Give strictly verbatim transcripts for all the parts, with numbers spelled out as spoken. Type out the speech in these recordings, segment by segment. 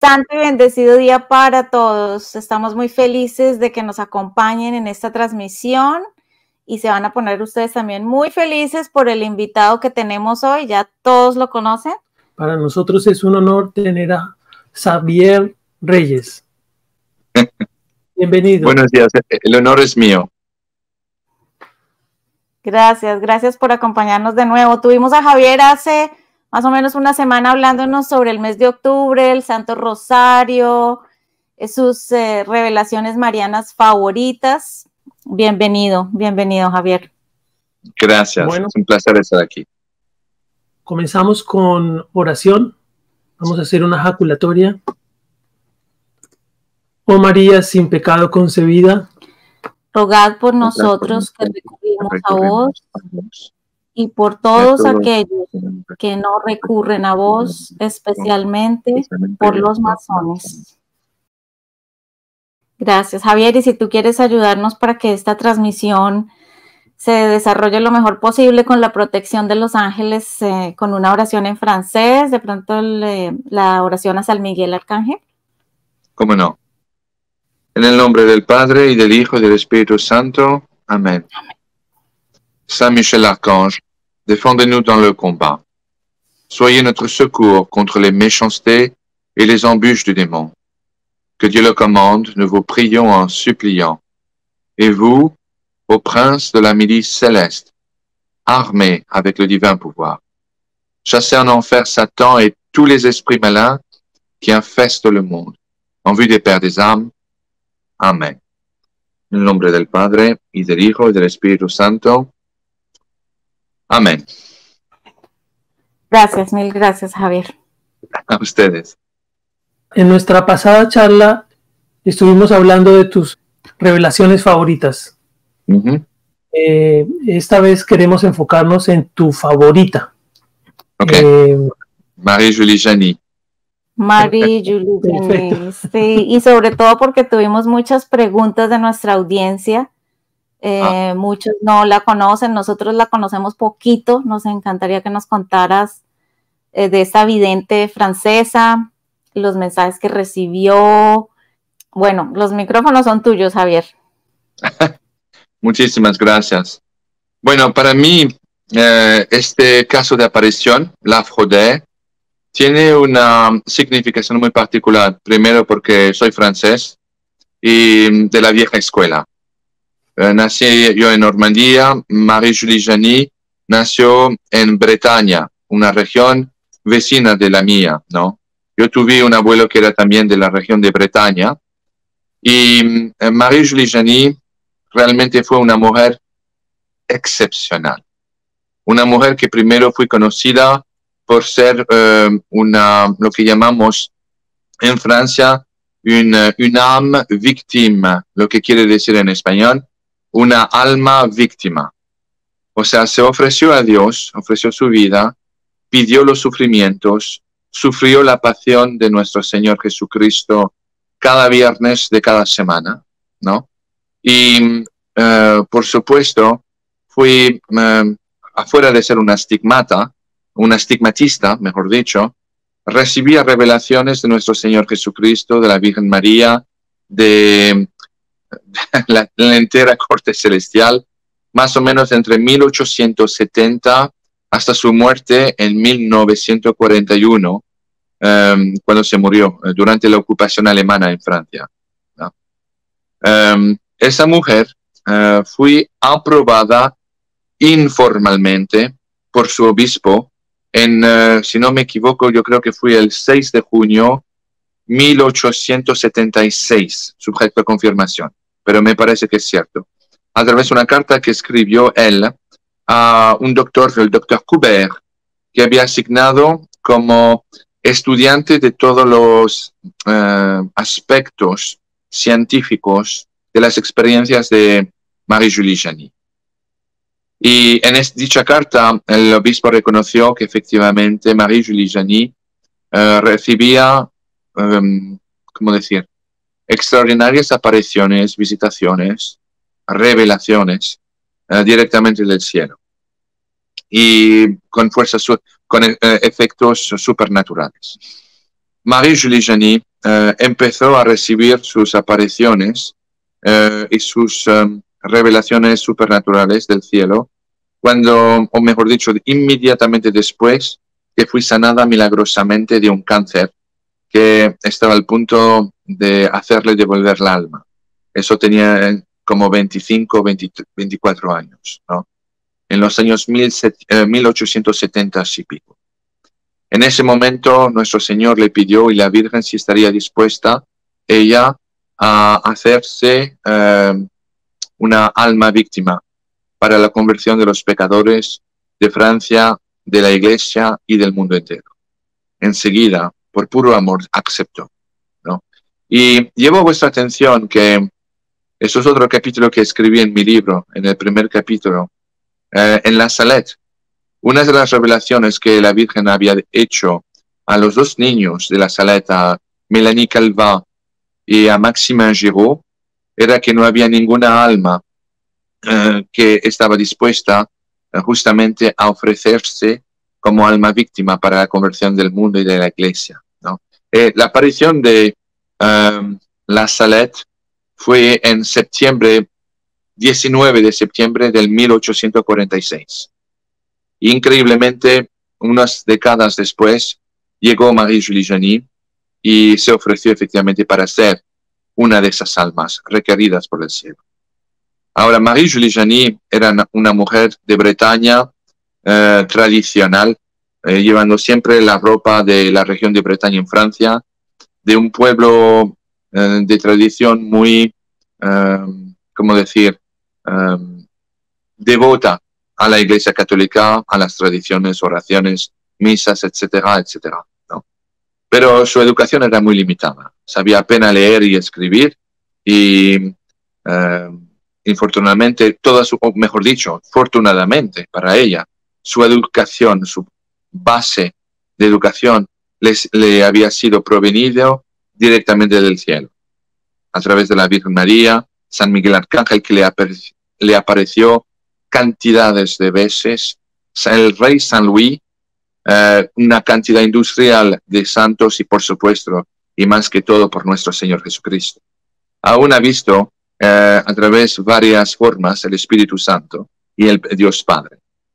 Santo y bendecido día para todos. Estamos muy felices de que nos acompañen en esta transmisión y se van a poner ustedes también muy felices por el invitado que tenemos hoy. Ya todos lo conocen. Para nosotros es un honor tener a Xavier Reyes. Bienvenido. Buenos días, el honor es mío. Gracias, gracias por acompañarnos de nuevo. Tuvimos a Javier hace más o menos una semana hablándonos sobre el mes de octubre, el Santo Rosario, sus eh, revelaciones marianas favoritas. Bienvenido, bienvenido, Javier. Gracias, Bueno, es un placer estar aquí. Comenzamos con oración. Vamos a hacer una ejaculatoria. Oh María, sin pecado concebida, rogad por nosotros que recurrimos a vos y por todos aquellos que no recurren a vos, especialmente por los masones. Gracias, Javier. Y si tú quieres ayudarnos para que esta transmisión se desarrolle lo mejor posible con la protección de los ángeles, eh, con una oración en francés, de pronto el, eh, la oración a San Miguel Arcángel. ¿Cómo no? En el nombre del Padre, y del Hijo, y del Espíritu Santo. Amén. Amén. Saint Michel Archange, défendez-nous dans le combat. Soyez notre secours contre les méchancetés et les embûches du démon. Que Dieu le commande, nous vous prions en suppliant. Et vous, ô prince de la milice céleste, armés avec le divin pouvoir, chassez en enfer Satan et tous les esprits malins qui infestent le monde, en vue des Pères des âmes. Amén. En el nombre del Padre, y del Hijo, y del Espíritu Santo. Amén. Gracias, mil gracias, Javier. A ustedes. En nuestra pasada charla estuvimos hablando de tus revelaciones favoritas. Uh-huh. Eh, esta vez queremos enfocarnos en tu favorita. Ok. Eh, Marie-Julie Jany. Marie-Julie, sí, y sobre todo porque tuvimos muchas preguntas de nuestra audiencia. Eh, ah. Muchos no la conocen, nosotros la conocemos poquito. Nos encantaría que nos contaras eh, de esta vidente francesa, los mensajes que recibió. Bueno, los micrófonos son tuyos, Javier. Muchísimas gracias. Bueno, para mí, eh, este caso de aparición, la Frodé, tiene una significación muy particular. Primero porque soy francés y de la vieja escuela. Eh, nací yo en Normandía. Marie-Julie Jany nació en Bretaña, una región vecina de la mía, ¿no? Yo tuve un abuelo que era también de la región de Bretaña. Y eh, Marie-Julie Jany realmente fue una mujer excepcional. Una mujer que primero fue conocida por ser eh, una, lo que llamamos en Francia una, una âme victime, lo que quiere decir en español, una alma víctima. O sea, se ofreció a Dios, ofreció su vida, pidió los sufrimientos, sufrió la pasión de nuestro Señor Jesucristo cada viernes de cada semana, ¿no? Y, eh, por supuesto, fui, eh, afuera de ser una estigmata, una estigmatista, mejor dicho, recibía revelaciones de nuestro Señor Jesucristo, de la Virgen María, de, de la, la entera corte celestial, más o menos entre mil ochocientos setenta hasta su muerte en mil novecientos cuarenta y uno, um, cuando se murió, durante la ocupación alemana en Francia, ¿no? Um, esa mujer uh, fue aprobada informalmente por su obispo en, uh, si no me equivoco, yo creo que fue el seis de junio mil ochocientos setenta y seis, sujeto a confirmación, pero me parece que es cierto, a través de una carta que escribió él a un doctor, el doctor Coubert, que había asignado como estudiante de todos los uh, aspectos científicos de las experiencias de Marie-Julie Jany. Y en esta, dicha carta, el obispo reconoció que efectivamente Marie-Julie Jany uh, recibía, um, ¿cómo decir?, extraordinarias apariciones, visitaciones, revelaciones uh, directamente del cielo. Y con fuerza, con uh, efectos supernaturales. Marie-Julie Janis eh, empezó a recibir sus apariciones eh, y sus um, revelaciones supernaturales del cielo cuando, o mejor dicho, inmediatamente después que fui sanada milagrosamente de un cáncer que estaba al punto de hacerle devolver el alma. Eso tenía como veinticinco, veinte, veinticuatro años, ¿no? En los años mil ochocientos setenta y pico. En ese momento nuestro Señor le pidió y la Virgen si estaría dispuesta ella a hacerse eh, una alma víctima para la conversión de los pecadores de Francia, de la Iglesia y del mundo entero. Enseguida, por puro amor, aceptó, ¿no? Y llevo a vuestra atención que eso es otro capítulo que escribí en mi libro, en el primer capítulo, eh, en la Salette. Una de las revelaciones que la Virgen había hecho a los dos niños de la Salette, a Mélanie Calvat y a Maximin Giraud, era que no había ninguna alma eh, que estaba dispuesta eh, justamente a ofrecerse como alma víctima para la conversión del mundo y de la Iglesia, ¿no? Eh, la aparición de um, la Salette fue en septiembre, diecinueve de septiembre del mil ochocientos cuarenta y seis. Increíblemente, unas décadas después, llegó Marie-Julie Janis y se ofreció efectivamente para ser una de esas almas requeridas por el cielo. Ahora, Marie-Julie Janis era una mujer de Bretaña eh, tradicional, eh, llevando siempre la ropa de la región de Bretaña en Francia, de un pueblo eh, de tradición muy, eh, ¿cómo decir?, eh, devota a la Iglesia Católica, a las tradiciones, oraciones, misas, etcétera, etcétera, ¿no? Pero su educación era muy limitada. Sabía apenas leer y escribir y, eh, infortunadamente, toda su, o mejor dicho, afortunadamente para ella, su educación, su base de educación les, le había sido provenido directamente del cielo, a través de la Virgen María, San Miguel Arcángel, que le, apare- le apareció cantidades de veces, el rey San Luis, eh, una cantidad industrial de santos y por supuesto, y más que todo por nuestro Señor Jesucristo. Aún ha visto eh, a través de varias formas el Espíritu Santo y el Dios Padre.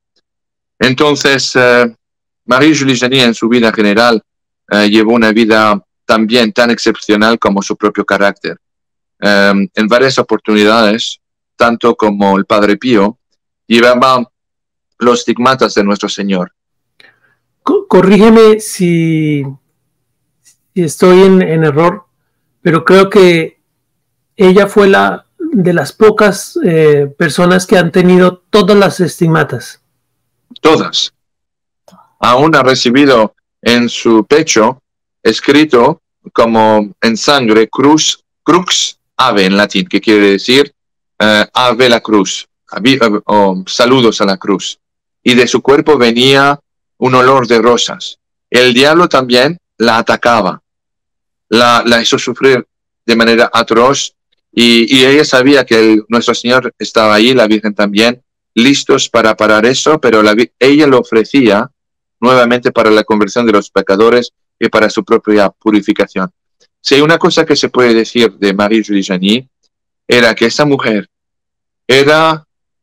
Entonces, eh, Marie-Julie Janis en su vida general eh, llevó una vida también tan excepcional como su propio carácter. Eh, en varias oportunidades, tanto como el Padre Pío, llevaba los estigmatas de nuestro Señor. Corrígeme si, si estoy en, en error, pero creo que ella fue la de las pocas eh, personas que han tenido todas las estigmatas. Todas. Aún ha recibido en su pecho, escrito como en sangre, cruz, crux ave en latín, que quiere decir uh, ave la cruz, uh, oh, saludos a la cruz. Y de su cuerpo venía un olor de rosas. El diablo también la atacaba, la, la hizo sufrir de manera atroz, y, y ella sabía que el, nuestro Señor estaba ahí, la Virgen también, listos para parar eso, pero la, ella lo ofrecía nuevamente para la conversión de los pecadores y para su propia purificación. Si hay una cosa que se puede decir de Marie-Julie Janis, era que esa mujer era,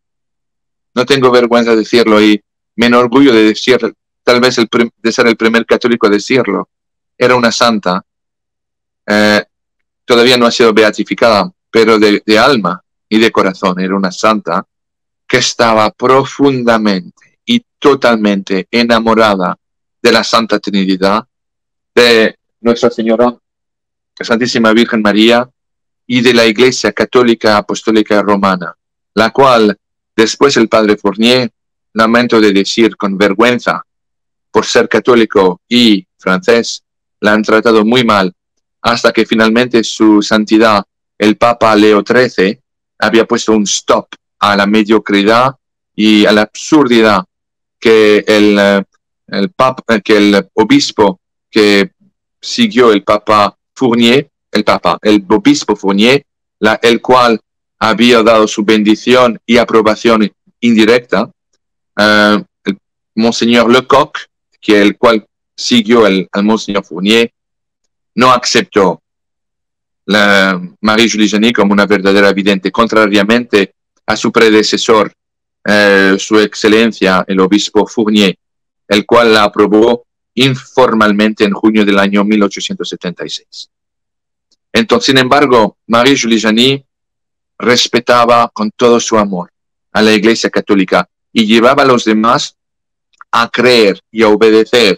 no tengo vergüenza de decirlo y me enorgullo de decir, tal vez el, de ser el primer católico a decirlo, era una santa, eh, todavía no ha sido beatificada, pero de, de alma y de corazón era una santa que estaba profundamente y totalmente enamorada de la Santa Trinidad, de Nuestra Señora, la Santísima Virgen María y de la Iglesia Católica Apostólica Romana, la cual después el Padre Fournier, lamento de decir con vergüenza, por ser católico y francés, la han tratado muy mal, hasta que finalmente su santidad, el Papa Leo trece, había puesto un stop a la mediocridad y a la absurdidad que el, el, papa, que el obispo que siguió el Papa Fournier, el Papa, el obispo Fournier, la, el cual había dado su bendición y aprobación indirecta, uh, el Monseñor Lecoq, que el cual siguió el, al Monseñor Fournier, no aceptó la Marie-Julie Janis como una verdadera vidente, contrariamente a su predecesor, eh, su excelencia, el obispo Fournier, el cual la aprobó informalmente en junio del año mil ochocientos setenta y seis. Entonces, sin embargo, Marie-Julie Janis respetaba con todo su amor a la Iglesia Católica y llevaba a los demás a creer y a obedecer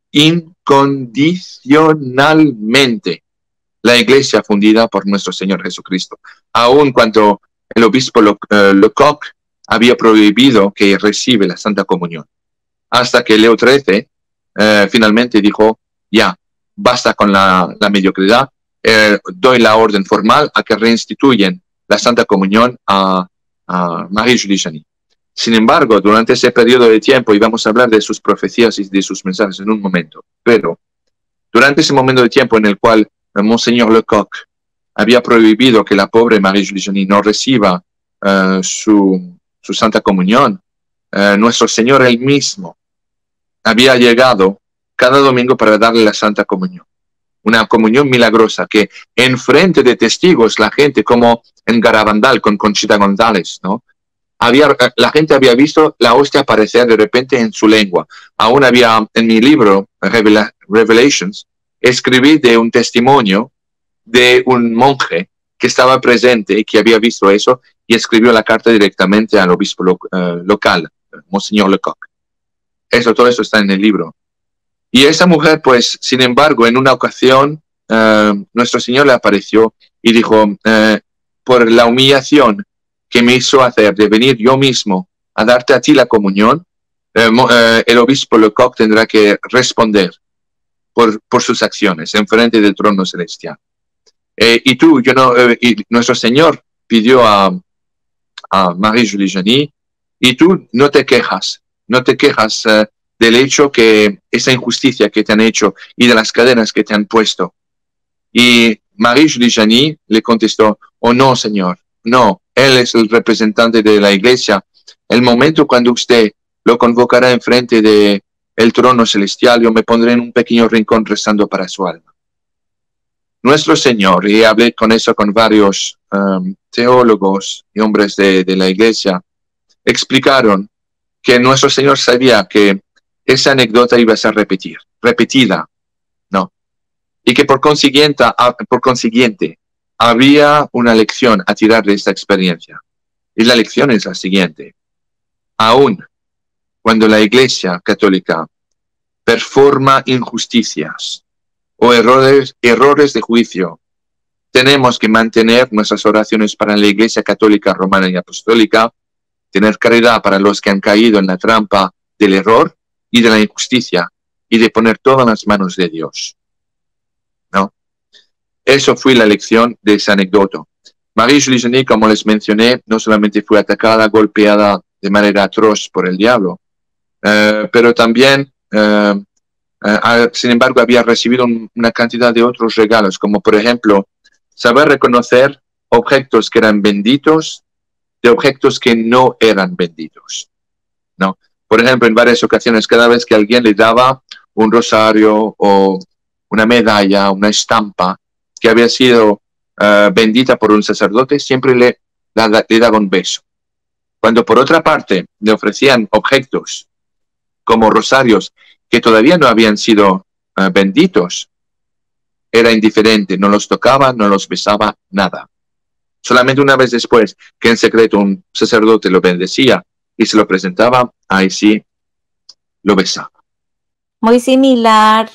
incondicionalmente la Iglesia fundida por nuestro Señor Jesucristo, aun cuando el obispo Le, uh, Lecoq había prohibido que reciba la Santa Comunión, hasta que Leo trece uh, finalmente dijo, ya, basta con la, la mediocridad, eh, doy la orden formal a que reinstituyen la Santa Comunión a, a Marie-Julie Janis. Sin embargo, durante ese periodo de tiempo, y vamos a hablar de sus profecías y de sus mensajes en un momento, pero durante ese momento de tiempo en el cual el Monseñor Lecoq había prohibido que la pobre Marie-Julie Janis no reciba uh, su, su Santa Comunión, uh, nuestro Señor él mismo había llegado cada domingo para darle la Santa Comunión. Una comunión milagrosa que en frente de testigos, la gente, como en Garabandal con Conchita González, ¿no? Había, la gente había visto la hostia aparecer de repente en su lengua. Aún había, en mi libro, Revela, Revelations, escribí de un testimonio de un monje que estaba presente y que había visto eso y escribió la carta directamente al obispo lo, uh, local, Monseñor Lecoq. Eso, todo eso está en el libro. Y esa mujer, pues, sin embargo, en una ocasión, uh, nuestro Señor le apareció y dijo, uh, por la humillación que me hizo hacer de venir yo mismo a darte a ti la comunión, uh, uh, el obispo Lecoq tendrá que responder por, por sus acciones en frente del trono celestial. Eh, y tú, yo no, eh, y nuestro Señor pidió a, a Marie-Julie Janis, y tú no te quejas, no te quejas uh, del hecho que esa injusticia que te han hecho y de las cadenas que te han puesto. Y Marie-Julie Janis le contestó, oh no, Señor, no, él es el representante de la Iglesia. El momento cuando usted lo convocará en frente de el trono celestial, yo me pondré en un pequeño rincón rezando para su alma. Nuestro Señor, y hablé con eso con varios um, teólogos y hombres de, de la Iglesia, explicaron que nuestro Señor sabía que esa anécdota iba a ser repetir, repetida, ¿no? Y que por consiguiente, por consiguiente había una lección a tirar de esta experiencia. Y la lección es la siguiente. Aún cuando la Iglesia Católica performa injusticias o errores, errores de juicio, tenemos que mantener nuestras oraciones para la Iglesia Católica Romana y Apostólica, tener caridad para los que han caído en la trampa del error y de la injusticia, y de poner todo en las manos de Dios, ¿no? Eso fue la lección de esa anécdota. Marie-Julie Janis, como les mencioné, no solamente fue atacada, golpeada de manera atroz por el diablo, uh, pero también, uh, uh, sin embargo, había recibido un, una cantidad de otros regalos, como por ejemplo, saber reconocer objetos que eran benditos de objetos que no eran benditos, ¿no? Por ejemplo, en varias ocasiones, cada vez que alguien le daba un rosario o una medalla, una estampa que había sido uh, bendita por un sacerdote, siempre le, la, le daba un beso. Cuando por otra parte le ofrecían objetos como rosarios que todavía no habían sido uh, benditos, era indiferente, no los tocaba, no los besaba, nada. Solamente una vez después que en secreto un sacerdote lo bendecía y se lo presentaba, ahí sí lo besaba. Muy similar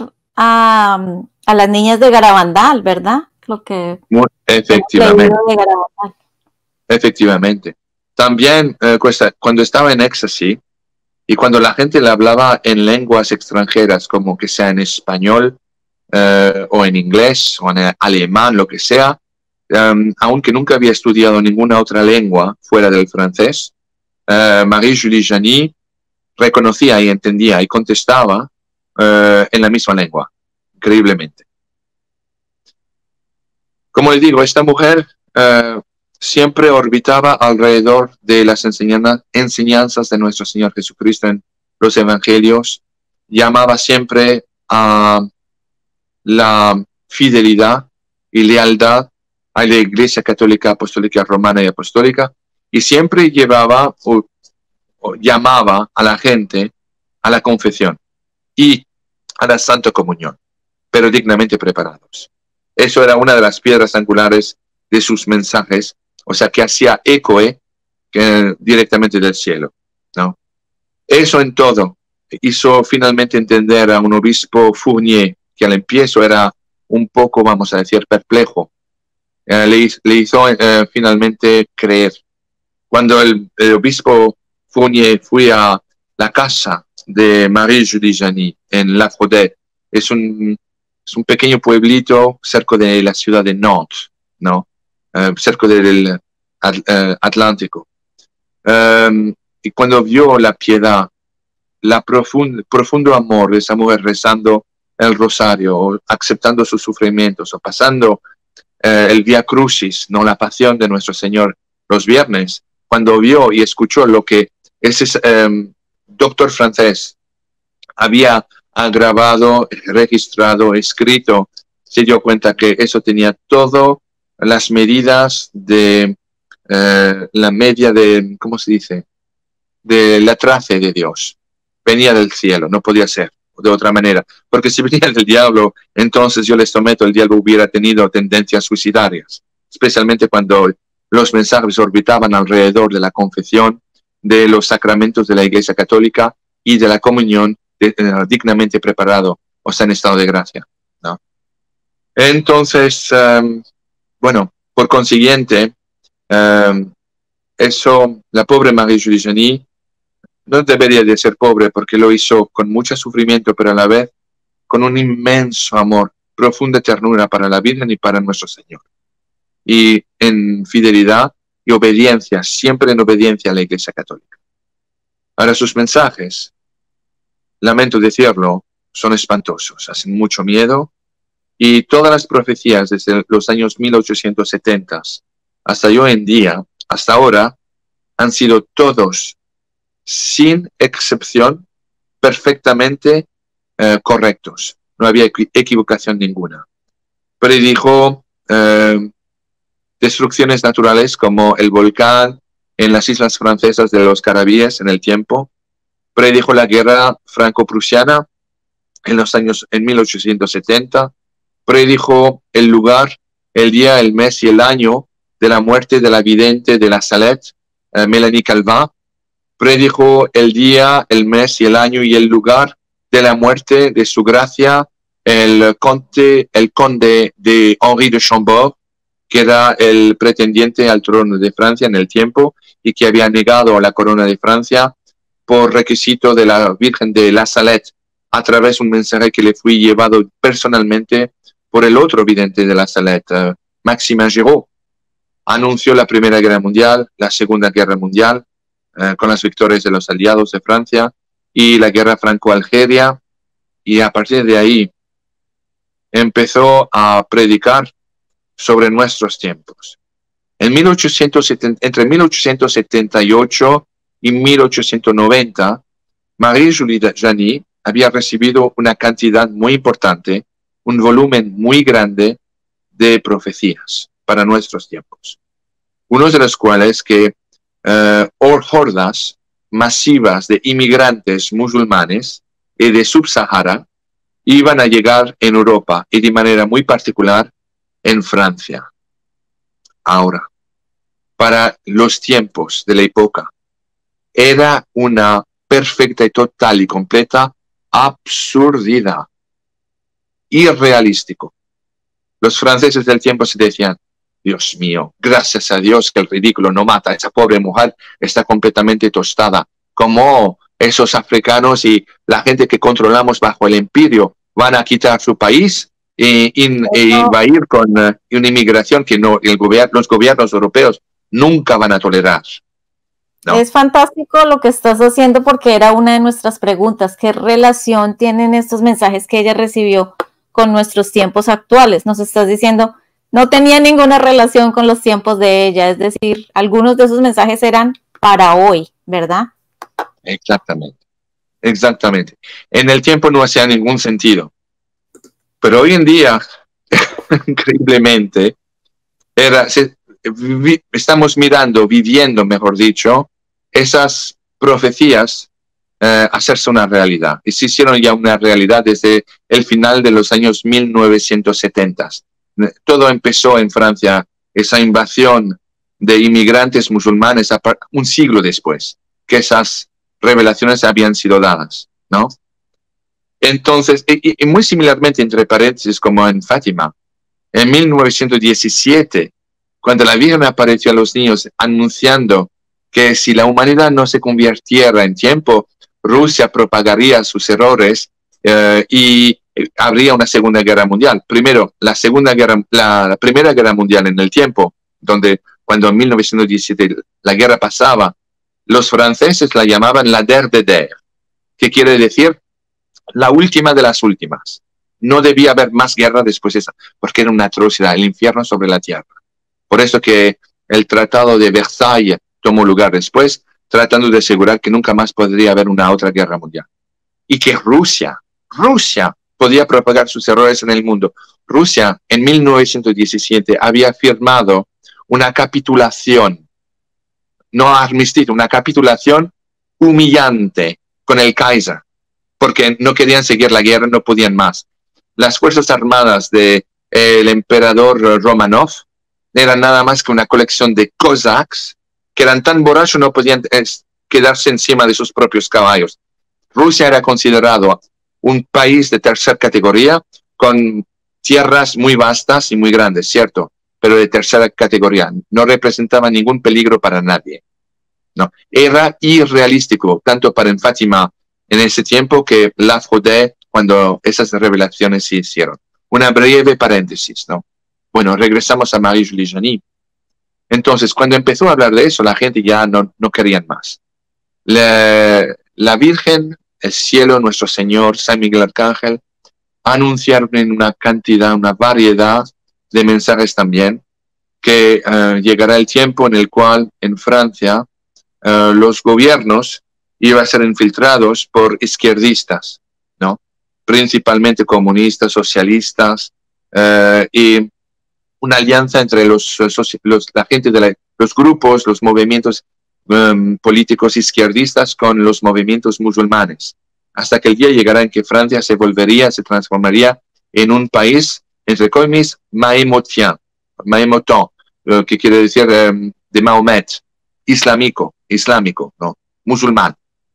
a, a las niñas de Garabandal, ¿verdad? Lo que Muy, efectivamente. De Garabandal. Efectivamente. También eh, cuando estaba en éxtasis y cuando la gente le hablaba en lenguas extranjeras, como que sea en español eh, o en inglés o en alemán, lo que sea, Um, aunque nunca había estudiado ninguna otra lengua fuera del francés, uh, Marie-Julie Janis reconocía y entendía y contestaba uh, en la misma lengua, increíblemente. Como les digo, esta mujer uh, siempre orbitaba alrededor de las enseñanzas, enseñanzas de nuestro Señor Jesucristo en los evangelios, llamaba siempre a la fidelidad y lealtad a la Iglesia Católica, Apostólica, Romana y Apostólica, y siempre llevaba o, o llamaba a la gente a la confesión y a la Santa Comunión, pero dignamente preparados. Eso era una de las piedras angulares de sus mensajes, o sea, que hacía eco eh, que, directamente del cielo, ¿no? Eso en todo hizo finalmente entender a un obispo Fournier, que al empiezo era un poco, vamos a decir, perplejo. Eh, le, le hizo eh, finalmente creer. Cuando el, el obispo Fournier fue a la casa de Marie-Julie Janis en La Frodette, es un, es un pequeño pueblito cerca de la ciudad de Nantes, ¿no? Uh, cerca del uh, Atlántico. Um, y cuando vio la piedad, la profund, profundo amor de esa mujer rezando el rosario, o aceptando sus sufrimientos, o pasando uh, el Via Crucis, no, la pasión de nuestro Señor los viernes, cuando vio y escuchó lo que ese um, doctor francés había grabado, registrado, escrito, se dio cuenta que eso tenía todo las medidas de eh, la media de, ¿cómo se dice? De la trace de Dios. Venía del cielo, no podía ser de otra manera. Porque si venía del diablo, entonces yo les prometo, el diablo hubiera tenido tendencias suicidarias. Especialmente cuando los mensajes orbitaban alrededor de la confesión, de los sacramentos de la Iglesia Católica y de la comunión de, de, dignamente preparado, o sea, en estado de gracia, ¿no? Entonces, um, bueno, por consiguiente, um, eso, la pobre Marie-Julie Janis no debería de ser pobre porque lo hizo con mucho sufrimiento, pero a la vez con un inmenso amor, profunda ternura para la Virgen y para nuestro Señor. Y en fidelidad y obediencia, siempre en obediencia a la Iglesia Católica. Ahora, sus mensajes, lamento decirlo, son espantosos, hacen mucho miedo, y todas las profecías desde los años mil ochocientos setenta hasta hoy en día, hasta ahora, han sido todos, sin excepción, perfectamente eh, correctos. No había equivocación ninguna. Predijo eh, destrucciones naturales como el volcán en las islas francesas de los Caribes en el tiempo. Predijo la guerra franco-prusiana en los años en mil ochocientos setenta. Predijo el lugar, el día, el mes y el año de la muerte de la vidente de la Salette, eh, Mélanie Calvin. Predijo el día, el mes y el año y el lugar de la muerte de su gracia, el conde, el conde de Henri de Chambord, que era el pretendiente al trono de Francia en el tiempo y que había negado la corona de Francia por requisito de la Virgen de la Salette, a través de un mensaje que le fue llevado personalmente por el otro vidente de la Salette, uh, Maximin Giraud. Anunció la Primera Guerra Mundial, la Segunda Guerra Mundial, uh, con las victorias de los aliados de Francia, y la Guerra Franco-Algeria, y a partir de ahí empezó a predicar sobre nuestros tiempos. En mil ochocientos setenta, entre mil ochocientos setenta y ocho y mil ochocientos noventa, Marie-Julie Janis había recibido una cantidad muy importante, un volumen muy grande de profecías para nuestros tiempos. Unos de los cuales que uh, hordas masivas de inmigrantes musulmanes y de Sub-Sahara iban a llegar en Europa y de manera muy particular en Francia. Ahora, para los tiempos de la época, era una perfecta y total y completa absurdidad, irrealístico. Los franceses del tiempo se decían, Dios mío, gracias a Dios que el ridículo no mata, esa pobre mujer está completamente tostada, como esos africanos y la gente que controlamos bajo el imperio van a quitar su país y, y, y va a ir con uh, una inmigración que no, el gobierno, los gobiernos europeos nunca van a tolerar. No. Es fantástico lo que estás haciendo porque era una de nuestras preguntas. ¿Qué relación tienen estos mensajes que ella recibió con nuestros tiempos actuales? Nos estás diciendo, no tenía ninguna relación con los tiempos de ella. Es decir, algunos de esos mensajes eran para hoy, ¿verdad? Exactamente. Exactamente. En el tiempo no hacía ningún sentido. Pero hoy en día increíblemente, era, se, vi, estamos mirando, viviendo, mejor dicho, esas profecías eh, hacerse una realidad. Y se hicieron ya una realidad desde el final de los años mil novecientos setenta. Todo empezó en Francia, esa invasión de inmigrantes musulmanes un siglo después que esas revelaciones habían sido dadas, ¿no? Entonces, y, y muy similarmente, entre paréntesis, como en Fátima, en mil novecientos diecisiete, cuando la Virgen apareció a los niños anunciando que si la humanidad no se convirtiera en tiempo, Rusia propagaría sus errores eh, y habría una segunda guerra mundial. Primero, la segunda guerra, la, la primera guerra mundial en el tiempo, donde cuando en mil novecientos diecisiete la guerra pasaba, los franceses la llamaban la der de der, que quiere decir la última de las últimas. No debía haber más guerra después de esa, porque era una atrocidad, el infierno sobre la tierra. Por eso que el Tratado de Versalles tomó lugar después, tratando de asegurar que nunca más podría haber una otra guerra mundial. Y que Rusia, Rusia podía propagar sus errores en el mundo. Rusia en mil novecientos diecisiete había firmado una capitulación, no armisticio, una capitulación humillante con el Kaiser, porque no querían seguir la guerra, no podían más. Las fuerzas armadas del de, emperador Romanov eran nada más que una colección de cossacks que eran tan borrachos no podían es, quedarse encima de sus propios caballos. Rusia era considerado un país de tercera categoría con tierras muy vastas y muy grandes, cierto, pero de tercera categoría. No representaba ningún peligro para nadie. No, era irrealístico, tanto para en Fátima en ese tiempo que la Frodé, cuando esas revelaciones se hicieron. Una breve paréntesis, ¿no? Bueno, regresamos a Marie-Julie Janis. Entonces, cuando empezó a hablar de eso, la gente ya no, no quería más. La, la Virgen, el cielo, nuestro Señor, San Miguel Arcángel, anunciaron en una cantidad, una variedad de mensajes también, que uh, llegará el tiempo en el cual en Francia uh, los gobiernos iban a ser infiltrados por izquierdistas, ¿no? Principalmente comunistas, socialistas, uh, y una alianza entre los, los, la gente de la, los grupos, los movimientos um, políticos izquierdistas con los movimientos musulmanes, hasta que el día llegará en que Francia se volvería, se transformaría en un país, entre comillas, mahemotien, mahemotan, lo que quiere decir um, de Mahomet, islámico, islámico, ¿no? Musulmán.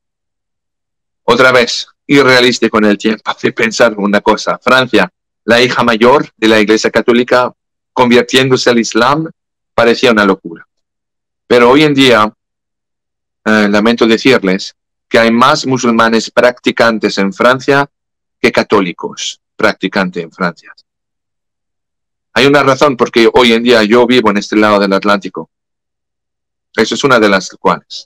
Otra vez, irrealista con el tiempo de pensar una cosa. Francia, la hija mayor de la Iglesia Católica, convirtiéndose al Islam, parecía una locura. Pero hoy en día, eh, lamento decirles que hay más musulmanes practicantes en Francia que católicos practicantes en Francia. Hay una razón porque hoy en día yo vivo en este lado del Atlántico. Eso es una de las cuales.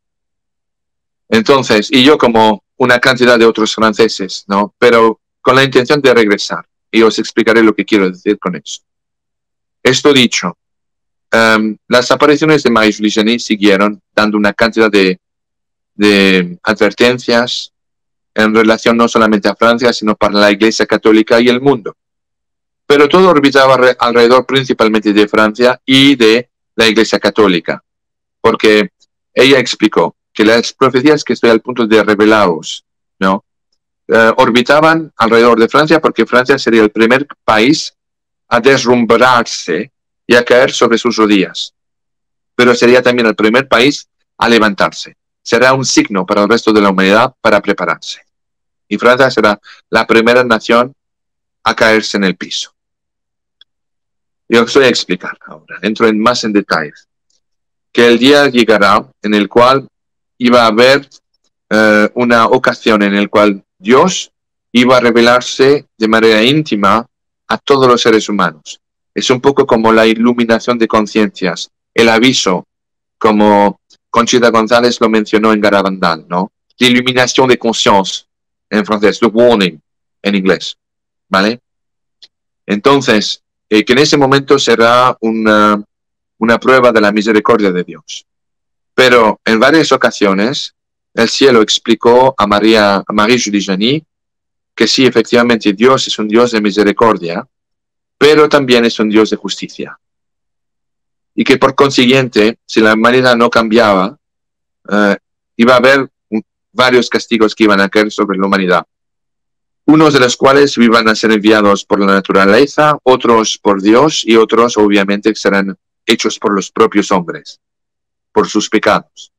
Entonces, y yo como una cantidad de otros franceses, ¿no? Pero con la intención de regresar. Y os explicaré lo que quiero decir con eso. Esto dicho, um, las apariciones de Marie-Julie Janis siguieron dando una cantidad de, de advertencias en relación no solamente a Francia, sino para la Iglesia Católica y el mundo. Pero todo orbitaba re, alrededor principalmente de Francia y de la Iglesia Católica, porque ella explicó que las profecías que estoy al punto de revelaros, ¿no? Uh, orbitaban alrededor de Francia porque Francia sería el primer país a deslumbrarse y a caer sobre sus rodillas. Pero sería también el primer país a levantarse. Será un signo para el resto de la humanidad para prepararse. Y Francia será la primera nación a caerse en el piso. Yo os voy a explicar ahora, entro en más en detalles, que el día llegará en el cual iba a haber uh, una ocasión en la cual Dios iba a revelarse de manera íntima a todos los seres humanos. Es un poco como la iluminación de conciencias, el aviso, como Conchita González lo mencionó en Garabandal, ¿no? La iluminación de conciencia en francés, the warning en inglés, ¿vale? Entonces, eh, que en ese momento será una, una prueba de la misericordia de Dios. Pero en varias ocasiones, el cielo explicó a María, a Marie-Julie Janis, que sí, efectivamente, Dios es un Dios de misericordia, pero también es un Dios de justicia. Y que por consiguiente, si la humanidad no cambiaba, uh, iba a haber varios castigos que iban a caer sobre la humanidad. Unos de los cuales iban a ser enviados por la naturaleza, otros por Dios y otros obviamente serán hechos por los propios hombres, por sus pecados.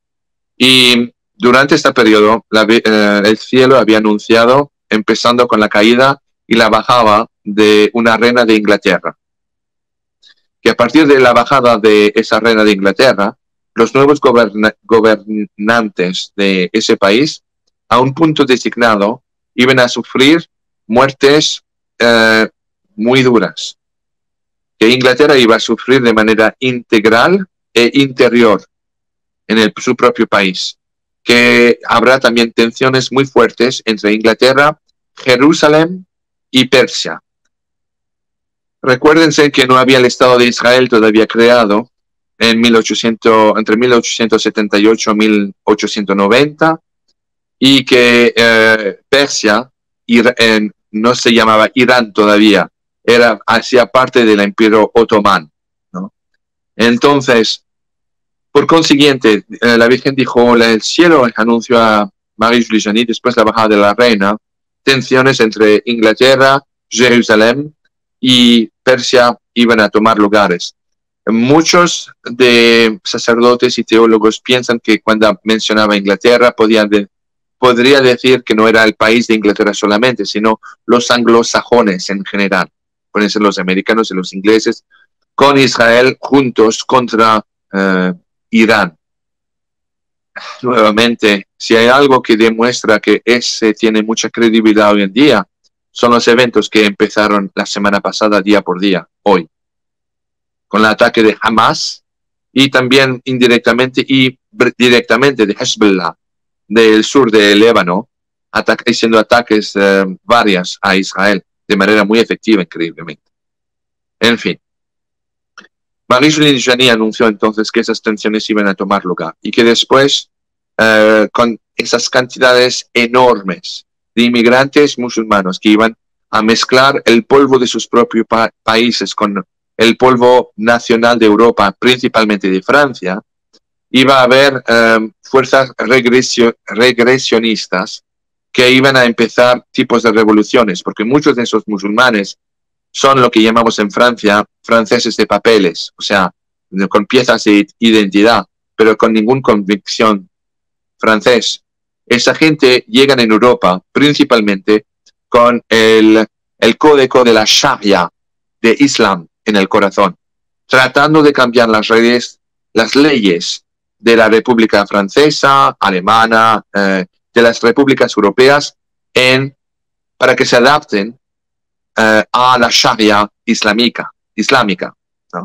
Y durante este periodo la, eh, el cielo había anunciado, empezando con la caída y la bajada de una reina de Inglaterra, que a partir de la bajada de esa reina de Inglaterra, los nuevos goberna gobernantes de ese país, a un punto designado, iban a sufrir muertes eh, muy duras, que Inglaterra iba a sufrir de manera integral e interior en el, su propio país, que habrá también tensiones muy fuertes entre Inglaterra, Jerusalén y Persia. Recuérdense que no había el Estado de Israel todavía creado en mil ochocientos, entre mil ochocientos setenta y ocho y mil ochocientos noventa, y que eh, Persia ir, eh, no se llamaba Irán todavía, era, hacía parte del Imperio Otomán, ¿no? Entonces, por consiguiente, eh, la Virgen dijo, el cielo anunció a Marie-Julie Janis, después de la bajada de la reina, tensiones entre Inglaterra, Jerusalén y Persia iban a tomar lugares. Muchos de sacerdotes y teólogos piensan que cuando mencionaba Inglaterra podían de, podría decir que no era el país de Inglaterra solamente, sino los anglosajones en general. Pueden ser los americanos y los ingleses con Israel juntos contra uh, Irán. Nuevamente, si hay algo que demuestra que ese tiene mucha credibilidad hoy en día, son los eventos que empezaron la semana pasada, día por día, hoy, con el ataque de Hamas y también indirectamente y directamente de Hezbollah, del sur del Líbano, haciendo ataques eh, varias a Israel de manera muy efectiva, increíblemente. En fin, Marie-Julie Janis anunció entonces que esas tensiones iban a tomar lugar y que después, eh, con esas cantidades enormes de inmigrantes musulmanos que iban a mezclar el polvo de sus propios pa países con el polvo nacional de Europa, principalmente de Francia, iba a haber eh, fuerzas regresio regresionistas que iban a empezar tipos de revoluciones, porque muchos de esos musulmanes son lo que llamamos en Francia franceses de papeles, o sea, con piezas de identidad, pero con ninguna convicción francés. Esa gente llega en Europa principalmente con el, el código de la Sharia de Islam en el corazón, tratando de cambiar las leyes, las leyes de la República Francesa, Alemana, eh, de las repúblicas europeas, en, para que se adapten eh, a la Sharia islámica, islámica, ¿no?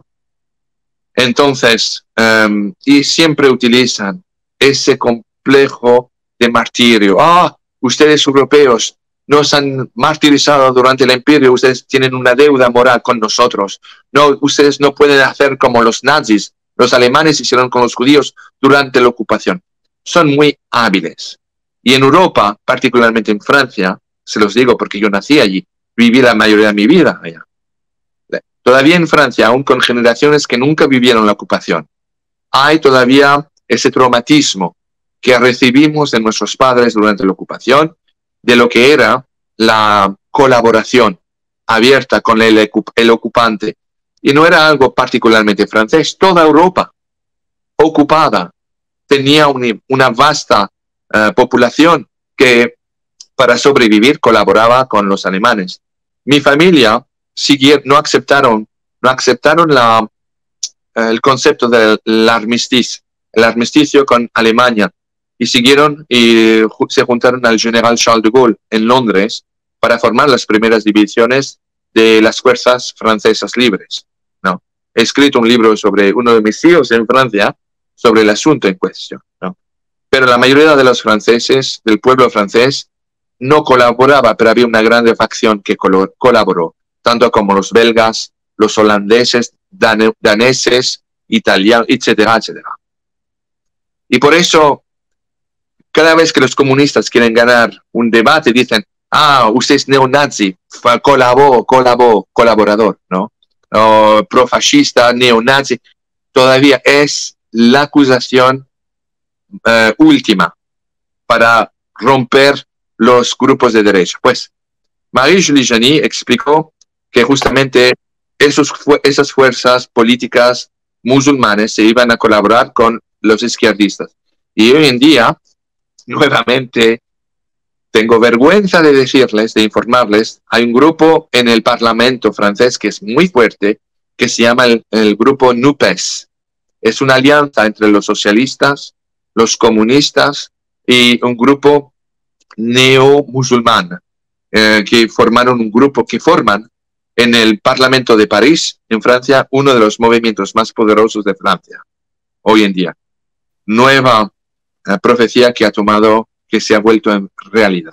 Entonces, um, y siempre utilizan ese complejo de martirio. Ah, ustedes europeos nos han martirizado durante el imperio, ustedes tienen una deuda moral con nosotros. No, ustedes no pueden hacer como los nazis, los alemanes hicieron con los judíos durante la ocupación. Son muy hábiles. Y en Europa, particularmente en Francia, se los digo porque yo nací allí, viví la mayoría de mi vida allá. Todavía en Francia, aún con generaciones que nunca vivieron la ocupación, hay todavía ese traumatismo que recibimos de nuestros padres durante la ocupación, de lo que era la colaboración abierta con el, el ocupante. Y no era algo particularmente francés, toda Europa ocupada tenía un, una vasta uh, población que para sobrevivir colaboraba con los alemanes. Mi familia siguieron, no aceptaron, no aceptaron la, el concepto del armisticio, el armisticio con Alemania, y siguieron y se juntaron al general Charles de Gaulle en Londres para formar las primeras divisiones de las fuerzas francesas libres, ¿no? He escrito un libro sobre uno de mis tíos en Francia sobre el asunto en cuestión, ¿no? Pero la mayoría de los franceses, del pueblo francés, no colaboraba, pero había una gran facción que colaboró, tanto como los belgas, los holandeses, dan daneses, italianos, etcétera, etcétera. Y por eso, cada vez que los comunistas quieren ganar un debate, dicen, ah, usted es neonazi, colabó, colabó, colaborador, ¿no? O profascista, neonazi, todavía es la acusación uh, última para romper los grupos de derecha. Pues Marie-Julie Janis explicó que justamente esos, esas fuerzas políticas musulmanes se iban a colaborar con los izquierdistas. Y hoy en día, nuevamente, tengo vergüenza de decirles, de informarles, hay un grupo en el Parlamento francés que es muy fuerte, que se llama el, el grupo NUPES. Es una alianza entre los socialistas, los comunistas y un grupo neo-musulmán, eh, que formaron un grupo, que forman en el Parlamento de París, en Francia, uno de los movimientos más poderosos de Francia, hoy en día. Nueva eh, profecía que ha tomado, que se ha vuelto en realidad.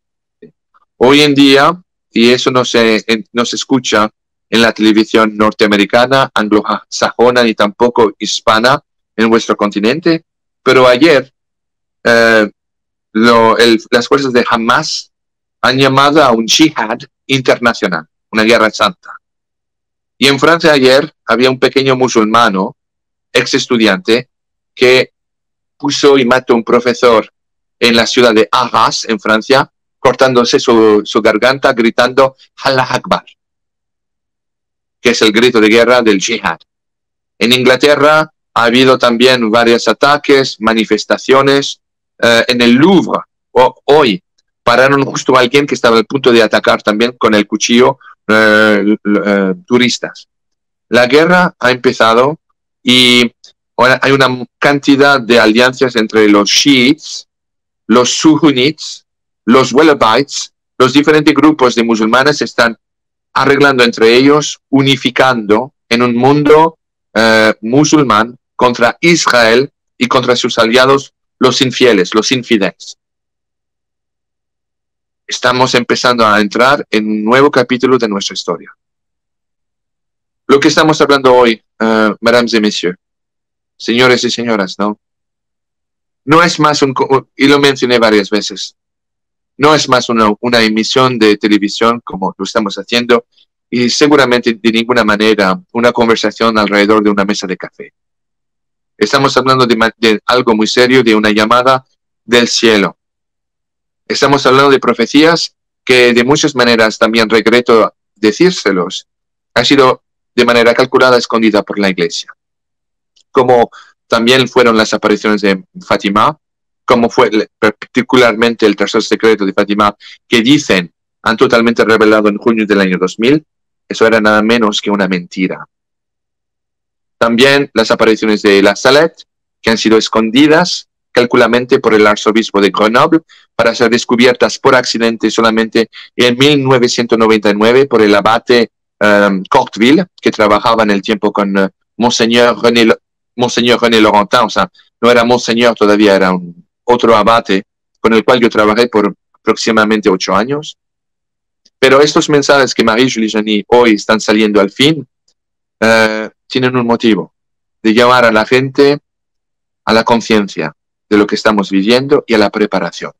Hoy en día, y eso no se, no se escucha en la televisión norteamericana, anglosajona, ni tampoco hispana en nuestro continente, pero ayer eh, lo, el, las fuerzas de Hamas han llamado a un jihad internacional, una guerra santa. Y en Francia ayer había un pequeño musulmano, ex estudiante, que puso y mató a un profesor en la ciudad de Arras, en Francia, cortándose su, su garganta, gritando Allah Akbar, que es el grito de guerra del jihad. En Inglaterra ha habido también varios ataques, manifestaciones. Eh, en el Louvre, o, hoy, pararon justo a alguien que estaba al punto de atacar también con el cuchillo eh, eh, turistas. La guerra ha empezado y ahora hay una cantidad de alianzas entre los chiitas, los sunnitas, los wahhabitas, los diferentes grupos de musulmanes se están arreglando entre ellos, unificando en un mundo eh, musulmán contra Israel y contra sus aliados, los infieles, los infidels. Estamos empezando a entrar en un nuevo capítulo de nuestra historia. Lo que estamos hablando hoy, uh, mesdames et messieurs, señores y señoras, ¿no? No es más un, y lo mencioné varias veces, no es más una, una emisión de televisión como lo estamos haciendo y seguramente de ninguna manera una conversación alrededor de una mesa de café. Estamos hablando de, de algo muy serio, de una llamada del cielo. Estamos hablando de profecías que de muchas maneras, también regreto decírselos, ha sido de manera calculada, escondida por la Iglesia. Como también fueron las apariciones de Fátima, como fue particularmente el tercer secreto de Fátima, que dicen han totalmente revelado en junio del año dos mil, eso era nada menos que una mentira. También las apariciones de la Salette, que han sido escondidas calculamente por el arzobispo de Grenoble para ser descubiertas por accidente solamente en mil novecientos noventa y nueve por el abate um, Courteville, que trabajaba en el tiempo con uh, Monseñor René, Monseñor René Laurentin, o sea, no era Monseñor todavía, era un otro abate con el cual yo trabajé por aproximadamente ocho años. Pero estos mensajes que Marie-Julie Janis hoy están saliendo al fin, uh, tienen un motivo, de llamar a la gente a la conciencia de lo que estamos viviendo y a la preparación.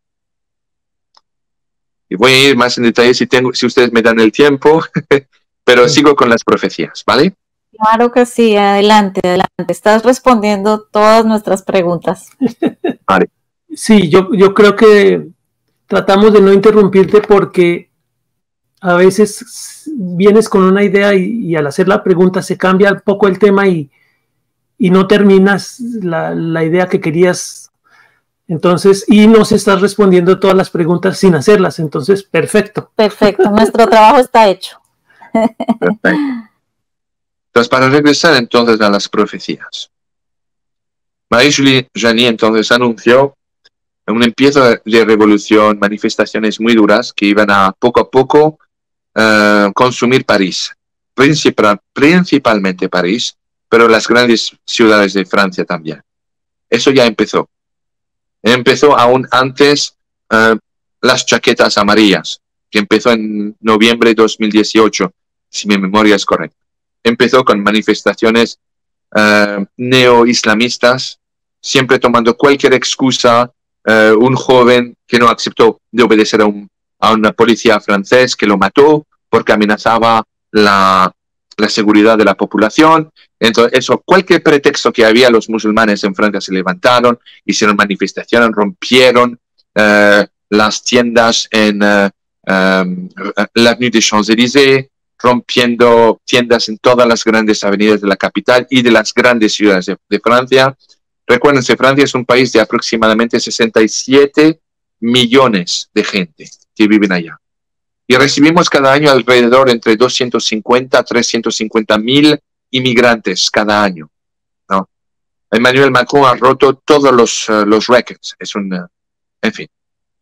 Y voy a ir más en detalle si, tengo, si ustedes me dan el tiempo, pero sí. Sigo con las profecías, ¿vale? Claro que sí, adelante, adelante. Estás respondiendo todas nuestras preguntas. Vale. Sí, yo, yo creo que tratamos de no interrumpirte porque a veces vienes con una idea y, y al hacer la pregunta se cambia un poco el tema y, y no terminas la, la idea que querías. Entonces, y nos estás respondiendo todas las preguntas sin hacerlas. Entonces, perfecto. Perfecto, nuestro trabajo está hecho. Perfecto. Entonces, para regresar entonces a las profecías. Marie-Julie Janis entonces anunció un empiezo de revolución, manifestaciones muy duras que iban a poco a poco uh, consumir París, Principal, principalmente París, pero las grandes ciudades de Francia también. Eso ya empezó. Empezó aún antes uh, las chaquetas amarillas, que empezó en noviembre de dos mil dieciocho, si mi memoria es correcta. Empezó con manifestaciones uh, neo-islamistas, siempre tomando cualquier excusa. Uh, un joven que no aceptó de obedecer a un, a un policía francés que lo mató porque amenazaba la, la seguridad de la población. Entonces, eso, cualquier pretexto que había, los musulmanes en Francia se levantaron, hicieron manifestaciones, rompieron eh, las tiendas en eh, um, la Avenue des Champs-Élysées, rompiendo tiendas en todas las grandes avenidas de la capital y de las grandes ciudades de, de Francia. Recuérdense, Francia es un país de aproximadamente sesenta y siete millones de gente que viven allá. Y recibimos cada año alrededor entre doscientos cincuenta a trescientos cincuenta mil inmigrantes cada año, ¿no? Emmanuel Macron ha roto todos los, uh, los récords. Es un, uh, en fin.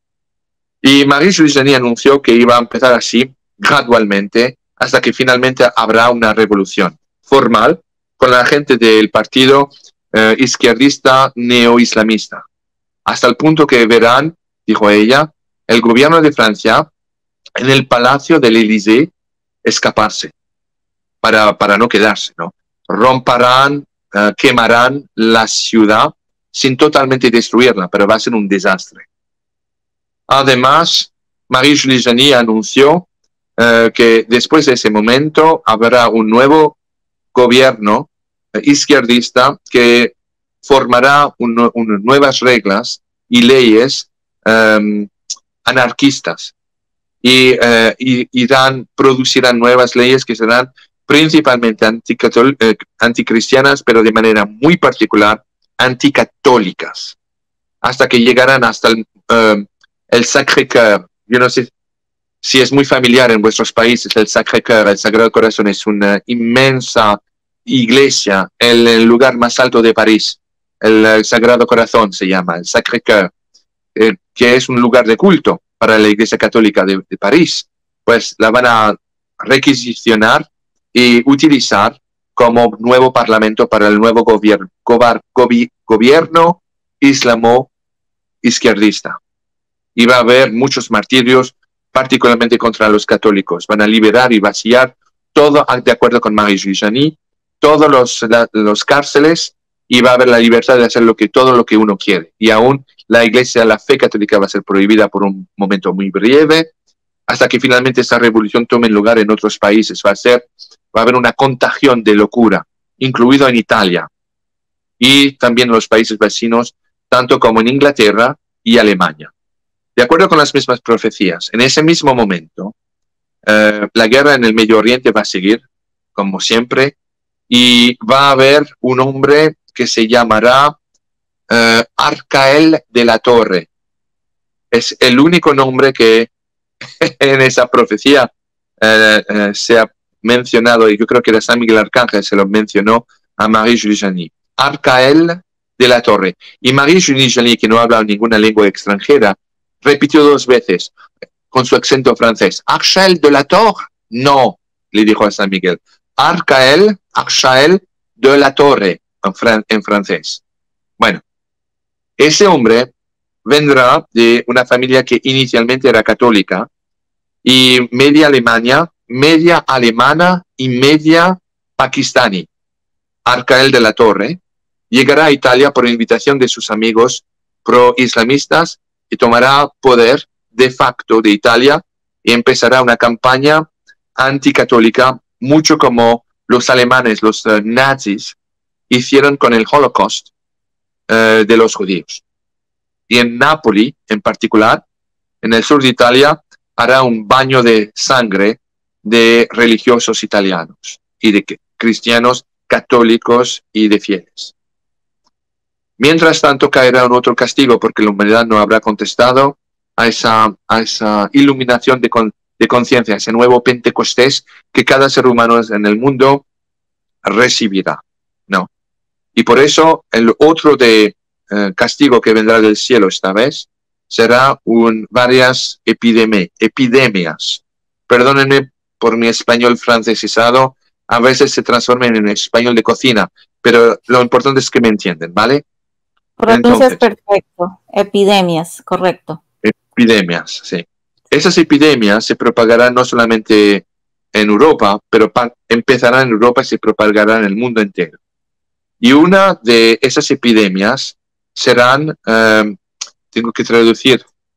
Y Marie-Julie Janis anunció que iba a empezar así, gradualmente, hasta que finalmente habrá una revolución formal con la gente del partido uh, izquierdista neoislamista. Hasta el punto que verán, dijo ella, el gobierno de Francia en el Palacio del Élysée escaparse para, para no quedarse, ¿no? Romperán, uh, quemarán la ciudad sin totalmente destruirla, pero va a ser un desastre. Además, Marie-Julie Janis anunció uh, que después de ese momento habrá un nuevo gobierno uh, izquierdista que formará un, un, nuevas reglas y leyes um, anarquistas. Y, uh, y irán, producirán nuevas leyes que serán principalmente eh, anticristianas, pero de manera muy particular anticatólicas, hasta que llegarán hasta el, uh, el Sacré-Cœur. Yo no sé si es muy familiar en vuestros países, el Sacré-Cœur, el Sagrado Corazón, es una inmensa iglesia en el lugar más alto de París. El, el Sagrado Corazón se llama, el Sacré-Cœur, eh, que es un lugar de culto para la Iglesia Católica de, de París. Pues la van a requisicionar y utilizar como nuevo parlamento para el nuevo gobierno, gobar, gobi, gobierno islamo-izquierdista. Y va a haber muchos martirios, particularmente contra los católicos. Van a liberar y vaciar todo, de acuerdo con Marie-Julie Janis, todos los, la, los cárceles, y va a haber la libertad de hacer lo que, todo lo que uno quiere. Y aún la Iglesia, la fe católica va a ser prohibida por un momento muy breve, hasta que finalmente esa revolución tome lugar en otros países. Va a ser, va a haber una contagión de locura, incluido en Italia, y también en los países vecinos, tanto como en Inglaterra y Alemania. De acuerdo con las mismas profecías, en ese mismo momento, eh, la guerra en el Medio Oriente va a seguir, como siempre, y va a haber un hombre que se llamará Uh, Arcael de la Torre. Es el único nombre que en esa profecía uh, uh, se ha mencionado, y yo creo que era San Miguel Arcángel se lo mencionó a Marie-Julie Janis. Arcael de la Torre. Y Marie-Julie Janis, que no habla ninguna lengua extranjera, repitió dos veces con su acento francés. Arcael de la Torre. No, le dijo a San Miguel. Arcael, Arcael de la Torre, en, fran en francés. Bueno, ese hombre vendrá de una familia que inicialmente era católica y media Alemania, media alemana y media pakistaní. Arcael de la Torre llegará a Italia por invitación de sus amigos pro-islamistas y tomará poder de facto de Italia y empezará una campaña anticatólica, mucho como los alemanes, los uh, nazis, hicieron con el Holocaust uh, de los judíos. Y en Nápoles, en particular, en el sur de Italia, hará un baño de sangre de religiosos italianos y de cristianos católicos y de fieles. Mientras tanto, caerá en otro castigo porque la humanidad no habrá contestado a esa, a esa iluminación de, con, de conciencia, ese nuevo Pentecostés que cada ser humano en el mundo recibirá, ¿no? Y por eso el otro de eh, castigo que vendrá del cielo esta vez será un, varias epidemi, epidemias. Perdónenme por mi español francesizado, a veces se transforman en español de cocina, pero lo importante es que me entienden, ¿vale? Entonces, perfecto. Epidemias, correcto. Epidemias, sí. Esas epidemias se propagarán no solamente en Europa, pero empezarán en Europa y se propagarán en el mundo entero. Y una de esas epidemias serán, um, tengo que traducir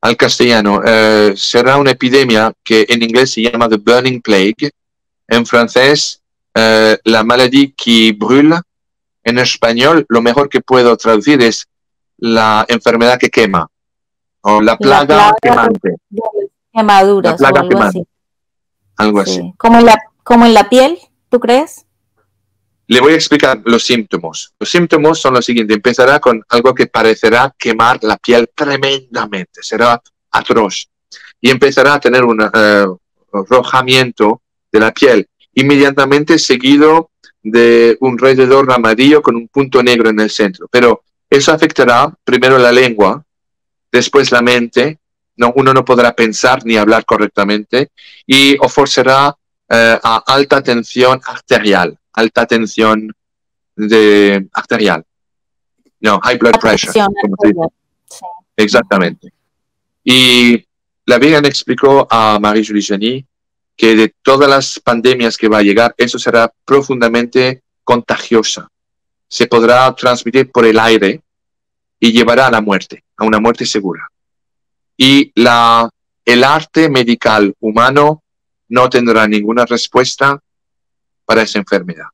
al castellano, eh, será una epidemia que en inglés se llama The Burning Plague, en francés, eh, la maladie qui brûle, en español, lo mejor que puedo traducir es la enfermedad que quema, o la plaga, la plaga quemante. De quemaduras la plaga o algo quemante. así. Algo Sí. así. ¿Como en, la, ¿Como en la piel, tú crees? Le voy a explicar los síntomas. Los síntomas son los siguientes. Empezará con algo que parecerá quemar la piel tremendamente. Será atroz. Y empezará a tener un uh, rojamiento de la piel. Inmediatamente seguido de un alrededor amarillo con un punto negro en el centro. Pero eso afectará primero la lengua, después la mente. No, uno no podrá pensar ni hablar correctamente. Y ofrecerá uh, a alta tensión arterial. Alta tensión de arterial. No, high blood pressure. Sí. Exactamente. Y la Virgen explicó a Marie-Julie Janis que de todas las pandemias que va a llegar, eso será profundamente contagiosa. Se podrá transmitir por el aire y llevará a la muerte, a una muerte segura. Y la, el arte medical humano no tendrá ninguna respuesta para esa enfermedad,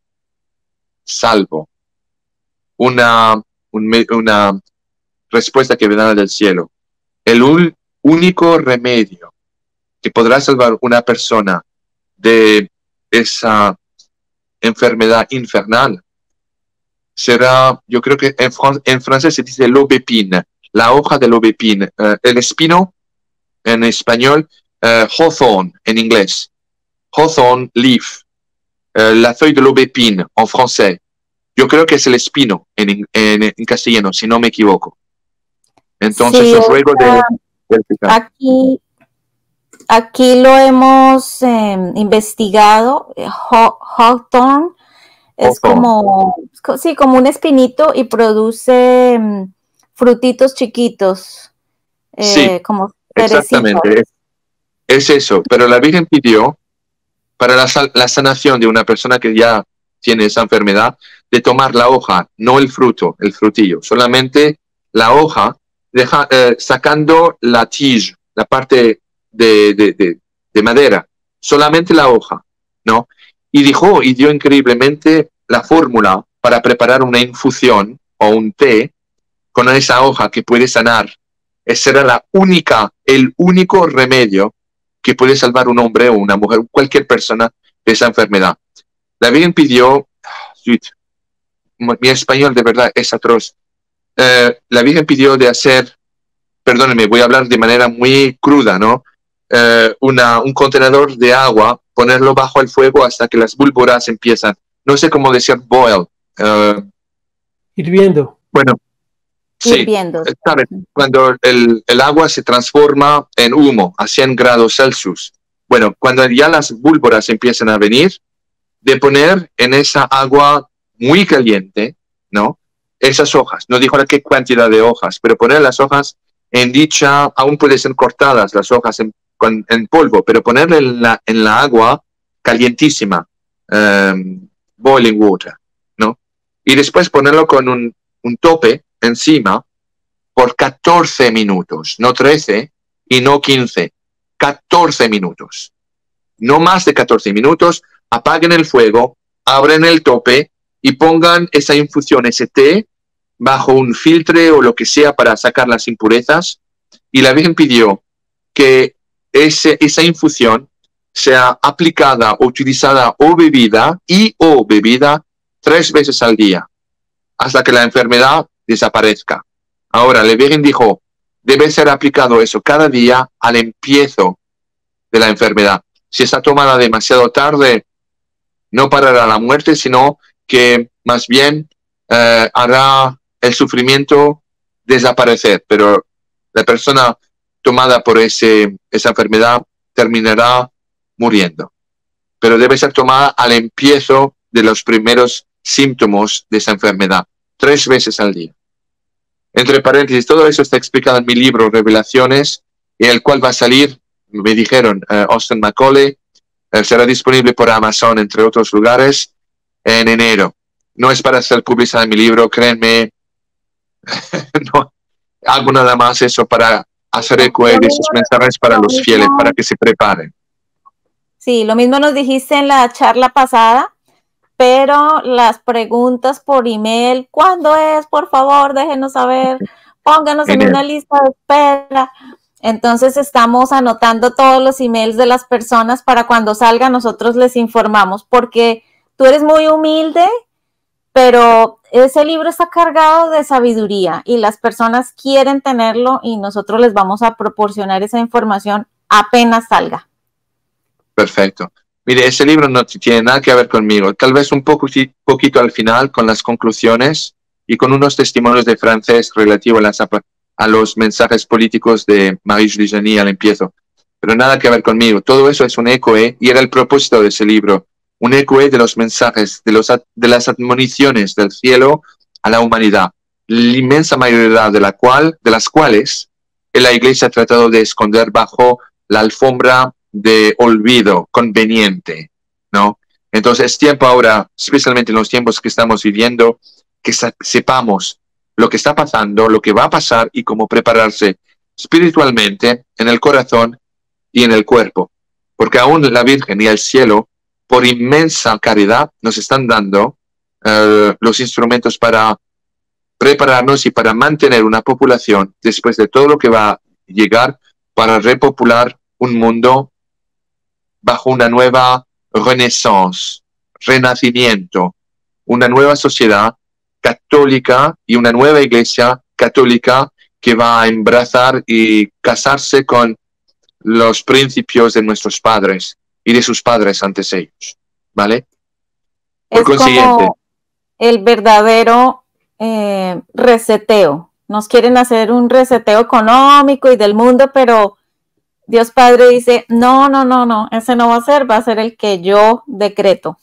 salvo una, un, una respuesta que vendrá del cielo. El un, único remedio que podrá salvar una persona de esa enfermedad infernal será, yo creo que en, fran en francés se dice l'aubépine, la hoja del aubépine, uh, el espino en español, uh, hawthorn en inglés, hawthorn leaf, uh, la feuille de l'aubépine en francés. Yo creo que es el espino en, en, en castellano, si no me equivoco. Entonces sí, os ruego de... Aquí, aquí lo hemos eh, investigado. Hawthorn es como, sí, como un espinito y produce um, frutitos chiquitos. Eh, sí, como exactamente. Es, es eso. Pero la Virgen pidió para la, la sanación de una persona que ya tiene esa enfermedad, de tomar la hoja, no el fruto, el frutillo, solamente la hoja, deja, eh, sacando la tige, la parte de, de, de, de madera, solamente la hoja, ¿no? Y dijo, y dio increíblemente la fórmula para preparar una infusión o un té con esa hoja que puede sanar. Esa era la única, el único remedio que puede salvar un hombre o una mujer, cualquier persona de esa enfermedad. La Virgen pidió, mi español de verdad es atroz, eh, la Virgen pidió de hacer, perdónenme, voy a hablar de manera muy cruda, ¿no? Eh, una, un contenedor de agua, ponerlo bajo el fuego hasta que las búlboras empiezan, no sé cómo decir boil. Eh, Hirviendo. Bueno, sí, Hirviendo. ¿sabes? Cuando el, el agua se transforma en humo a cien grados Celsius. Bueno, cuando ya las búlboras empiezan a venir, de poner en esa agua muy caliente, ¿no? Esas hojas. No dijo qué cantidad de hojas, pero poner las hojas en dicha, aún pueden ser cortadas las hojas en, con, en polvo, pero ponerle en la, en la agua calientísima, um, boiling water, ¿no? Y después ponerlo con un, un tope encima por catorce minutos, no trece y no quince, catorce minutos. No más de catorce minutos, apaguen el fuego, abren el tope y pongan esa infusión, ese té, bajo un filtro o lo que sea para sacar las impurezas. Y la Virgen pidió que ese, esa infusión sea aplicada, utilizada o bebida y o bebida tres veces al día, hasta que la enfermedad desaparezca. Ahora, la Virgen dijo, debe ser aplicado eso cada día al empiezo de la enfermedad. Si está tomada demasiado tarde, no parará la muerte, sino que más bien eh, hará el sufrimiento desaparecer. Pero la persona tomada por ese, esa enfermedad terminará muriendo. Pero debe ser tomada al empiezo de los primeros síntomas de esa enfermedad, tres veces al día. Entre paréntesis, todo eso está explicado en mi libro Revelaciones, en el cual va a salir, me dijeron, uh, Austin Macaulay, uh, será disponible por Amazon, entre otros lugares, en enero. No es para hacer publicidad en mi libro, créanme, no, hago nada más eso para hacer eco de esos mensajes para los fieles, para que se preparen. Sí, lo mismo nos dijiste en la charla pasada, pero las preguntas por email, ¿cuándo es? Por favor, déjenos saber, pónganos en una lista de espera. Entonces estamos anotando todos los emails de las personas para cuando salga nosotros les informamos, porque tú eres muy humilde, pero ese libro está cargado de sabiduría y las personas quieren tenerlo y nosotros les vamos a proporcionar esa información apenas salga. Perfecto. Mire, ese libro no tiene nada que ver conmigo. Tal vez un poco, poquito al final con las conclusiones y con unos testimonios de francés relativo a, las, a los mensajes políticos de Marie-Julie Janis al empiezo. Pero nada que ver conmigo. Todo eso es un eco, ¿eh? Y era el propósito de ese libro. Un eco de los mensajes, de, los, de las admoniciones del cielo a la humanidad. La inmensa mayoría de, la cual, de las cuales la Iglesia ha tratado de esconder bajo la alfombra de olvido conveniente, ¿no? Entonces es tiempo ahora, especialmente en los tiempos que estamos viviendo, que sepamos lo que está pasando, lo que va a pasar y cómo prepararse espiritualmente en el corazón y en el cuerpo. Porque aún la Virgen y el cielo, por inmensa caridad, nos están dando uh, los instrumentos para prepararnos y para mantener una población después de todo lo que va a llegar para repopular un mundo bajo una nueva renaissance, renacimiento, una nueva sociedad católica y una nueva iglesia católica que va a embrazar y casarse con los principios de nuestros padres y de sus padres antes ellos, ¿vale? Por es consiguiente, como el verdadero eh, reseteo. Nos quieren hacer un reseteo económico y del mundo, pero Dios Padre dice, no, no, no, no, ese no va a ser, va a ser el que yo decreto.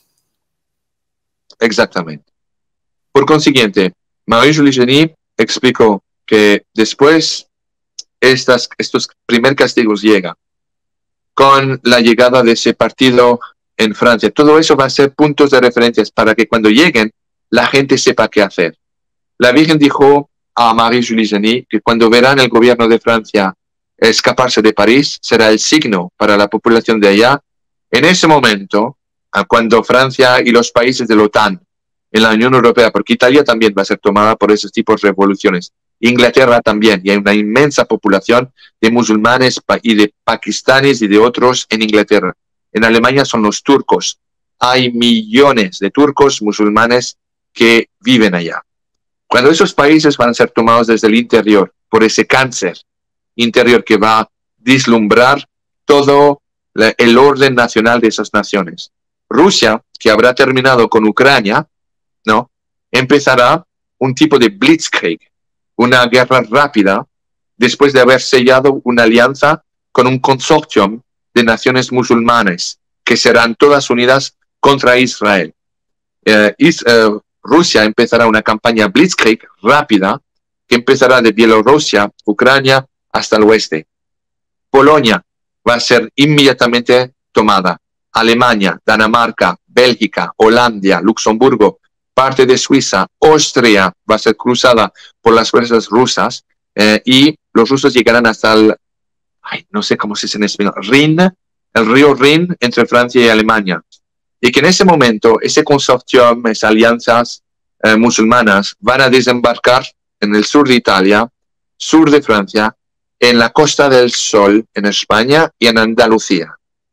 Exactamente. Por consiguiente, Marie-Julie Janis explicó que después estas, estos primeros castigos llegan con la llegada de ese partido en Francia. Todo eso va a ser puntos de referencia para que cuando lleguen la gente sepa qué hacer. La Virgen dijo a Marie-Julie Janis que cuando verán el gobierno de Francia escaparse de París, será el signo para la población de allá. En ese momento, cuando Francia y los países de la OTAN en la Unión Europea, porque Italia también va a ser tomada por esos tipos de revoluciones, Inglaterra también, y hay una inmensa población de musulmanes y de pakistaníes y de otros en Inglaterra. En Alemania son los turcos. Hay millones de turcos musulmanes que viven allá. Cuando esos países van a ser tomados desde el interior por ese cáncer interior que va a vislumbrar todo la, el orden nacional de esas naciones. Rusia, que habrá terminado con Ucrania, ¿no? Empezará un tipo de blitzkrieg, una guerra rápida, después de haber sellado una alianza con un consorcio de naciones musulmanes, que serán todas unidas contra Israel. Eh, is, eh, Rusia empezará una campaña blitzkrieg rápida, que empezará de Bielorrusia, Ucrania, hasta el oeste. Polonia va a ser inmediatamente tomada. Alemania, Dinamarca, Bélgica, Holanda, Luxemburgo, parte de Suiza, Austria va a ser cruzada por las fuerzas rusas eh, y los rusos llegarán hasta el, ay, no sé cómo se dice en español, Rin, el río Rin entre Francia y Alemania. Y que en ese momento ese consorcio, esas alianzas eh, musulmanas van a desembarcar en el sur de Italia, sur de Francia, en la Costa del Sol, en España y en Andalucía.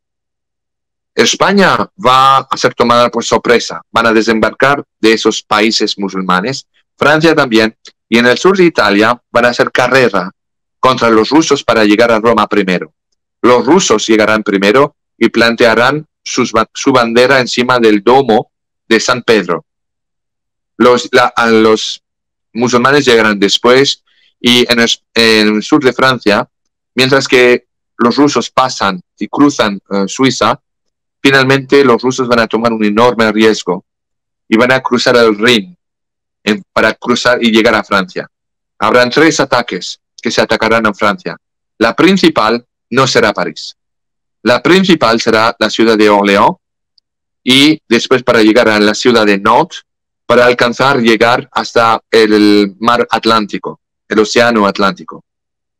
España va a ser tomada por sorpresa. Van a desembarcar de esos países musulmanes. Francia también. Y en el sur de Italia van a hacer carrera contra los rusos para llegar a Roma primero. Los rusos llegarán primero y plantearán sus, su bandera encima del domo de San Pedro. Los, la, los musulmanes llegarán después. Y en el, en el sur de Francia, mientras que los rusos pasan y cruzan uh, Suiza, finalmente los rusos van a tomar un enorme riesgo y van a cruzar el Rin en, para cruzar y llegar a Francia. Habrán tres ataques que se atacarán a Francia. La principal no será París. La principal será la ciudad de Orléans y después para llegar a la ciudad de Nantes para alcanzar llegar hasta el mar Atlántico. El océano Atlántico.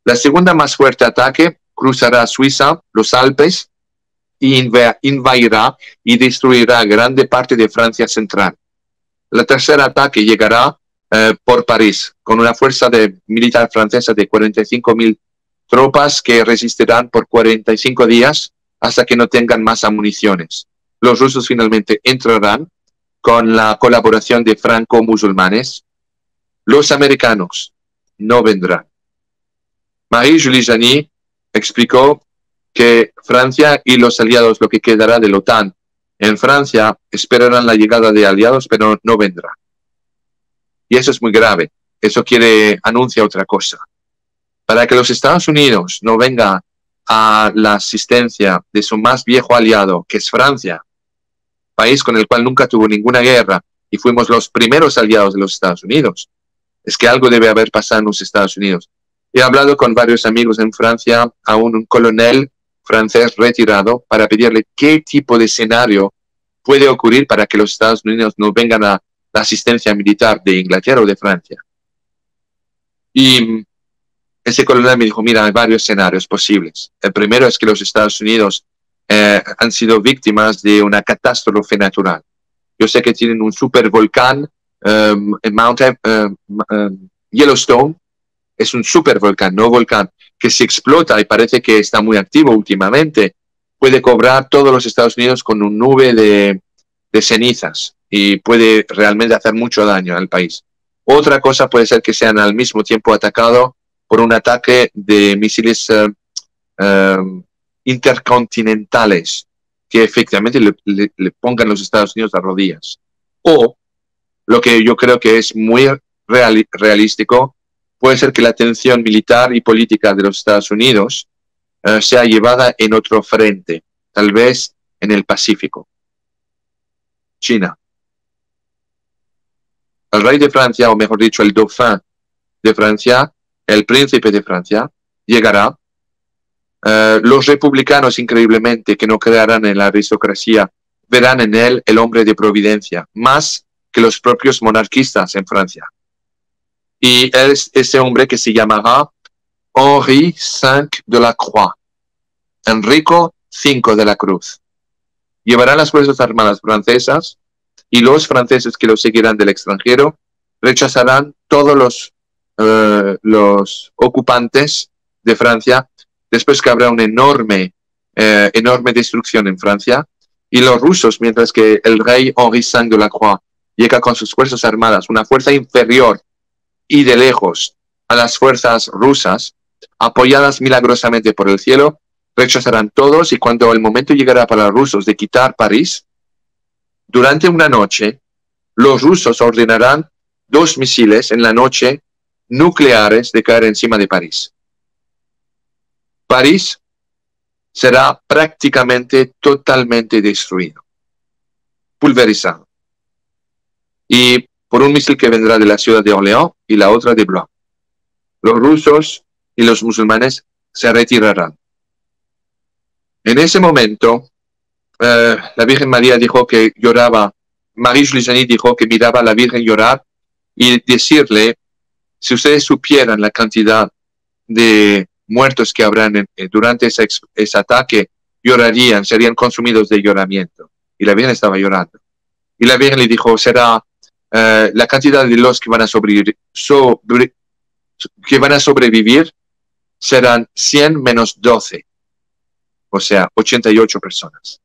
La segunda más fuerte ataque cruzará Suiza, los Alpes, y inv invadirá y destruirá grande parte de Francia central. La tercera ataque llegará eh, por París, con una fuerza de militar francesa de cuarenta y cinco mil tropas que resistirán por cuarenta y cinco días hasta que no tengan más municiones. Los rusos finalmente entrarán con la colaboración de franco-musulmanes. Los americanos no vendrán. Marie-Julie Janis explicó que Francia y los aliados, lo que quedará de la OTAN en Francia, esperarán la llegada de aliados, pero no vendrá. Y eso es muy grave. Eso quiere, anuncia otra cosa. Para que los Estados Unidos no venga a la asistencia de su más viejo aliado, que es Francia, país con el cual nunca tuvo ninguna guerra y fuimos los primeros aliados de los Estados Unidos, es que algo debe haber pasado en los Estados Unidos. He hablado con varios amigos en Francia, a un coronel francés retirado, para pedirle qué tipo de escenario puede ocurrir para que los Estados Unidos no vengan a la asistencia militar de Inglaterra o de Francia. Y ese coronel me dijo, mira, hay varios escenarios posibles. El primero es que los Estados Unidos eh, han sido víctimas de una catástrofe natural. Yo sé que tienen un supervolcán, um, en Mount um, um, Yellowstone, es un supervolcán, no volcán, que se explota y parece que está muy activo últimamente. Puede cobrar todos los Estados Unidos con un nube de, de cenizas y puede realmente hacer mucho daño al país. Otra cosa puede ser que sean al mismo tiempo atacados por un ataque de misiles uh, uh, intercontinentales que efectivamente le, le, le pongan los Estados Unidos a rodillas. O, lo que yo creo que es muy real, realístico, puede ser que la atención militar y política de los Estados Unidos uh, sea llevada en otro frente, tal vez en el Pacífico. China. El rey de Francia, o mejor dicho, el dauphin de Francia, el príncipe de Francia, llegará. Uh, los republicanos, increíblemente, que no crearán en la aristocracia, verán en él el hombre de providencia, más que los propios monarquistas en Francia. Y es ese hombre que se llamará Henri cinco de la Croix, Enrico cinco de la Cruz. Llevará las fuerzas armadas francesas y los franceses que lo seguirán del extranjero rechazarán todos los, uh, los ocupantes de Francia, después que habrá una enorme, eh, enorme destrucción en Francia. Y los rusos, mientras que el rey Henri cinco de la Croix llega con sus fuerzas armadas, una fuerza inferior y de lejos a las fuerzas rusas, apoyadas milagrosamente por el cielo, rechazarán todos, y cuando el momento llegará para los rusos de quitar París, durante una noche, los rusos ordenarán dos misiles en la noche nucleares de caer encima de París. París será prácticamente totalmente destruido, pulverizado. Y por un misil que vendrá de la ciudad de Orléans y la otra de Blois. Los rusos y los musulmanes se retirarán. En ese momento, eh, la Virgen María dijo que lloraba, Marie-Julie Janis dijo que miraba a la Virgen llorar y decirle, si ustedes supieran la cantidad de muertos que habrán en, eh, durante ese, ese ataque, llorarían, serían consumidos de lloramiento. Y la Virgen estaba llorando. Y la Virgen le dijo, será uh, la cantidad de los que van a sobrevivir, sobre, que van a sobrevivir serán cien menos doce. O sea, ochenta y ocho personas.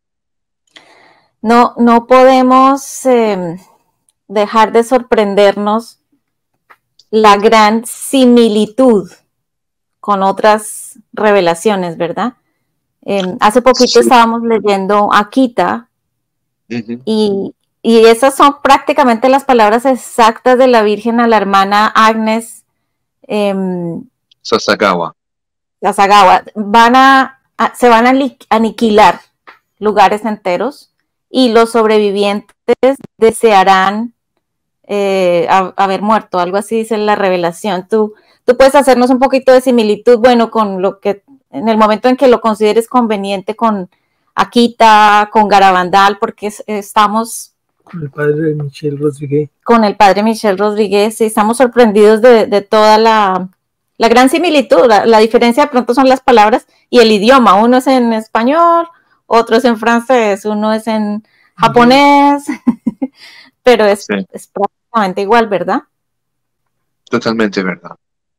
No, no podemos eh, dejar de sorprendernos la gran similitud con otras revelaciones, ¿verdad? Eh, hace poquito sí. estábamos leyendo Akita, uh-huh. y, y esas son prácticamente las palabras exactas de la Virgen a la hermana Agnes eh, Sasagawa. Sasagawa. Van a, a, se van a aniquilar lugares enteros y los sobrevivientes desearán eh, a, haber muerto, algo así dice la revelación. Tú, tú puedes hacernos un poquito de similitud, bueno, con lo que en el momento en que lo consideres conveniente con Akita, con Garabandal, porque es, estamos con el padre Michel Rodríguez. Con el padre Michel Rodríguez, sí, estamos sorprendidos de, de toda la la gran similitud, la, la diferencia de pronto son las palabras y el idioma. Uno es en español, otro es en francés, uno es en japonés, uh-huh. pero es, sí. es prácticamente igual, ¿verdad? Totalmente verdad.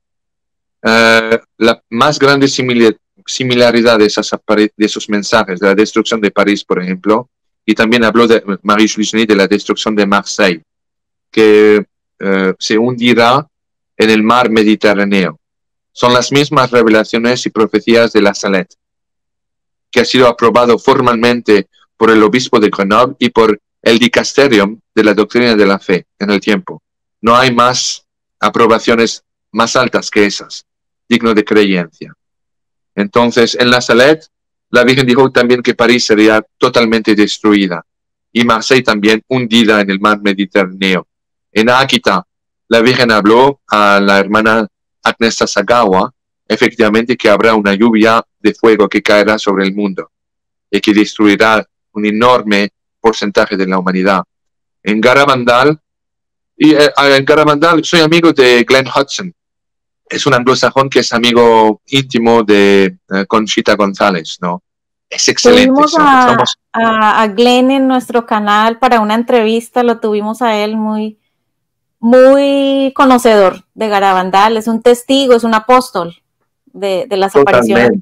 Uh, la más grande simil similaridad de, esas de esos mensajes, de la destrucción de París, por ejemplo, y también habló de Marie-Julie Janis de la destrucción de Marseille, que uh, se hundirá en el mar Mediterráneo. Son las mismas revelaciones y profecías de La Salette, que ha sido aprobado formalmente por el obispo de Grenoble y por el dicasterium de la doctrina de la fe en el tiempo. No hay más aprobaciones más altas que esas, digno de creencia. Entonces, en La Salette, la Virgen dijo también que París sería totalmente destruida y Marseille también hundida en el mar Mediterráneo. En Akita, la Virgen habló a la hermana Agnes Sasagawa, efectivamente, que habrá una lluvia de fuego que caerá sobre el mundo y que destruirá un enorme porcentaje de la humanidad. En Garabandal, y eh, en Garabandal soy amigo de Glenn Hudson, es un anglosajón que es amigo íntimo de uh, Conchita González, ¿no? Es excelente. Tuvimos a, Somos... a, a Glenn en nuestro canal para una entrevista, lo tuvimos a él muy... muy conocedor de Garabandal, es un testigo, es un apóstol de, de las Totalmente. apariciones.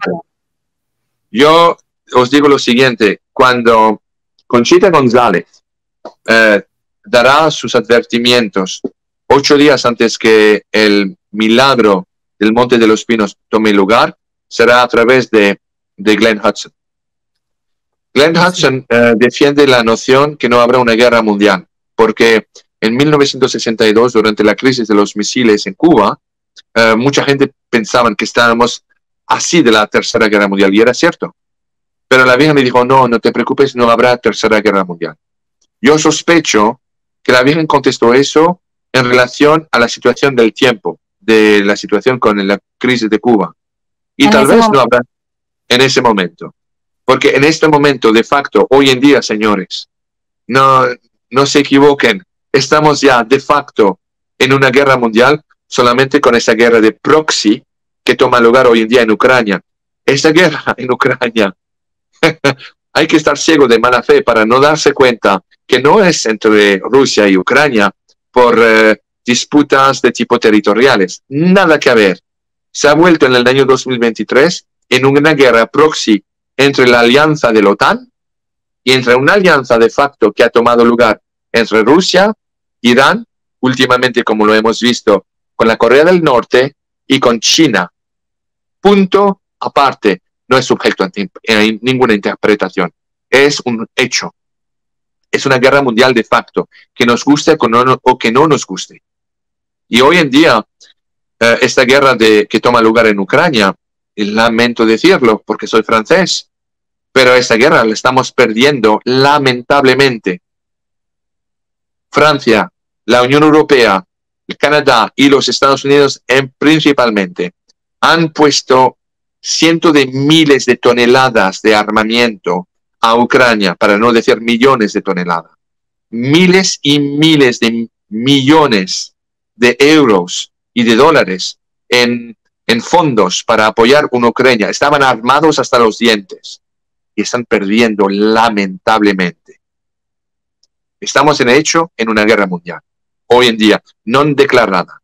Yo os digo lo siguiente, cuando Conchita González eh, dará sus advertimientos ocho días antes que el milagro del Monte de los Pinos tome lugar, será a través de, de Glenn Hudson. Glenn Hudson eh, defiende la noción que no habrá una guerra mundial, porque en mil novecientos sesenta y dos, durante la crisis de los misiles en Cuba, eh, mucha gente pensaba que estábamos así de la Tercera Guerra Mundial, y era cierto. Pero la Virgen me dijo, no, no te preocupes, no habrá Tercera Guerra Mundial. Yo sospecho que la Virgen contestó eso en relación a la situación del tiempo, de la situación con la crisis de Cuba. Y en tal vez momento. no habrá en ese momento. Porque en este momento, de facto, hoy en día, señores, no, no se equivoquen, estamos ya de facto en una guerra mundial, solamente con esa guerra de proxy que toma lugar hoy en día en Ucrania. Esa guerra en Ucrania, hay que estar ciego de mala fe para no darse cuenta que no es entre Rusia y Ucrania por eh, disputas de tipo territoriales. Nada que ver. Se ha vuelto en el año dos mil veintitrés en una guerra proxy entre la alianza de la OTAN y entre una alianza de facto que ha tomado lugar entre Rusia, Irán, últimamente como lo hemos visto con la Corea del Norte y con China. Punto aparte, no es sujeto a ninguna interpretación, es un hecho. Es una guerra mundial de facto, que nos guste o que no nos guste. Y hoy en día, eh, esta guerra de, que toma lugar en Ucrania, lamento decirlo porque soy francés, pero esta guerra la estamos perdiendo lamentablemente. Francia, la Unión Europea, el Canadá y los Estados Unidos en principalmente han puesto cientos de miles de toneladas de armamento a Ucrania, para no decir millones de toneladas. Miles y miles de millones de euros y de dólares en, en fondos para apoyar una Ucrania. Estaban armados hasta los dientes y están perdiendo lamentablemente. Estamos en hecho en una guerra mundial, hoy en día, no declarada.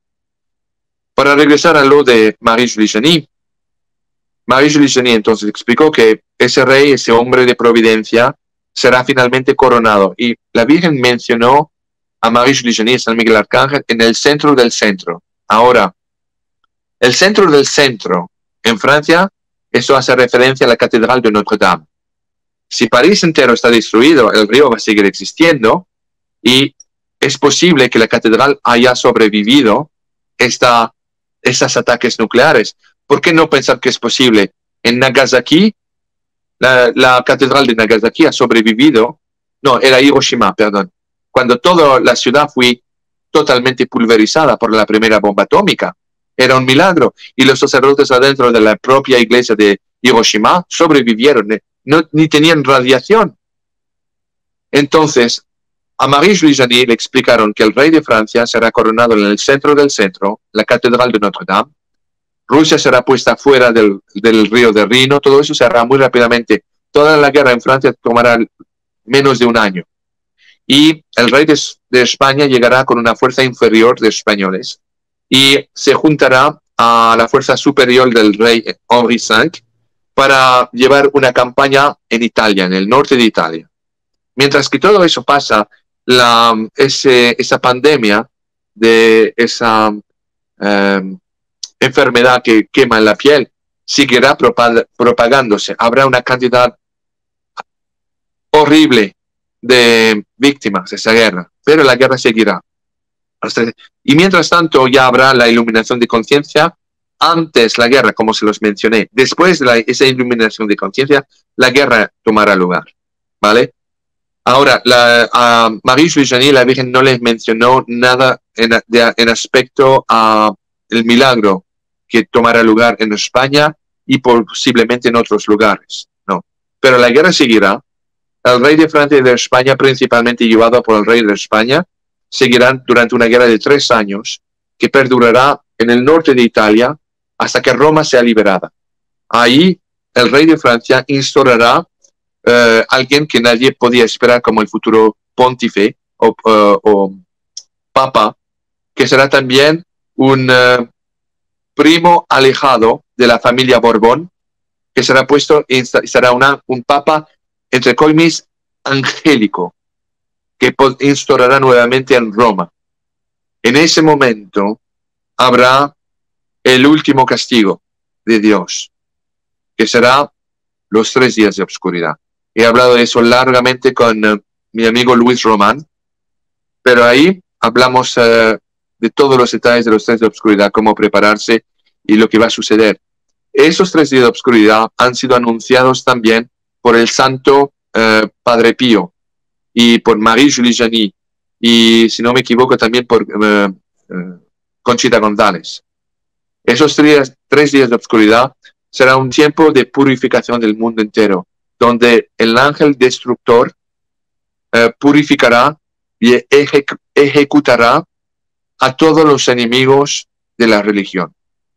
Para regresar a lo de Marie-Julie Janis, Marie-Julie Janis entonces explicó que ese rey, ese hombre de providencia, será finalmente coronado. Y la Virgen mencionó a Marie-Julie Janis, San Miguel Arcángel, en el centro del centro. Ahora, el centro del centro, en Francia, eso hace referencia a la Catedral de Notre Dame. Si París entero está destruido, el río va a seguir existiendo y es posible que la catedral haya sobrevivido esta, estos ataques nucleares. ¿Por qué no pensar que es posible? En Nagasaki, la, la catedral de Nagasaki ha sobrevivido, no, era Hiroshima, perdón, cuando toda la ciudad fue totalmente pulverizada por la primera bomba atómica. Era un milagro. Y los sacerdotes adentro de la propia iglesia de Hiroshima sobrevivieron, no, ni tenían radiación. Entonces, a Marie-Julie Janis le explicaron que el rey de Francia será coronado en el centro del centro, la Catedral de Notre Dame, Rusia será puesta fuera del, del río de Rino, todo eso se hará muy rápidamente. Toda la guerra en Francia tomará menos de un año. Y el rey de, de España llegará con una fuerza inferior de españoles y se juntará a la fuerza superior del rey Henri cinco para llevar una campaña en Italia, en el norte de Italia. Mientras que todo eso pasa, la, ese, esa pandemia de esa eh, enfermedad que quema en la piel seguirá propagándose. Habrá una cantidad horrible de víctimas de esa guerra, pero la guerra seguirá. Y mientras tanto ya habrá la iluminación de conciencia. Antes la guerra, como se los mencioné, después de la, esa iluminación de conciencia, la guerra tomará lugar, ¿vale? Ahora, la, a Marie-Julie Janis, la Virgen no les mencionó nada en, de, en aspecto a el milagro que tomará lugar en España y posiblemente en otros lugares, no. Pero la guerra seguirá. El rey de Francia y de España, principalmente llevado por el rey de España, seguirán durante una guerra de tres años que perdurará en el norte de Italia hasta que Roma sea liberada. Ahí el rey de Francia instaurará uh, alguien que nadie podía esperar como el futuro pontífice o, uh, o papa, que será también un uh, primo alejado de la familia Borbón, que será puesto y será una, un papa, entre comillas, angélico, que instaurará nuevamente en Roma. En ese momento habrá el último castigo de Dios, que será los tres días de oscuridad. He hablado de eso largamente con uh, mi amigo Luis Román, pero ahí hablamos uh, de todos los detalles de los tres días de oscuridad, cómo prepararse y lo que va a suceder. Esos tres días de oscuridad han sido anunciados también por el santo uh, Padre Pío y por Marie-Julie Janis, y si no me equivoco también por uh, uh, Conchita González. Esos tres, tres días de oscuridad será un tiempo de purificación del mundo entero, donde el ángel destructor uh, purificará y eje, ejecutará a todos los enemigos de la religión.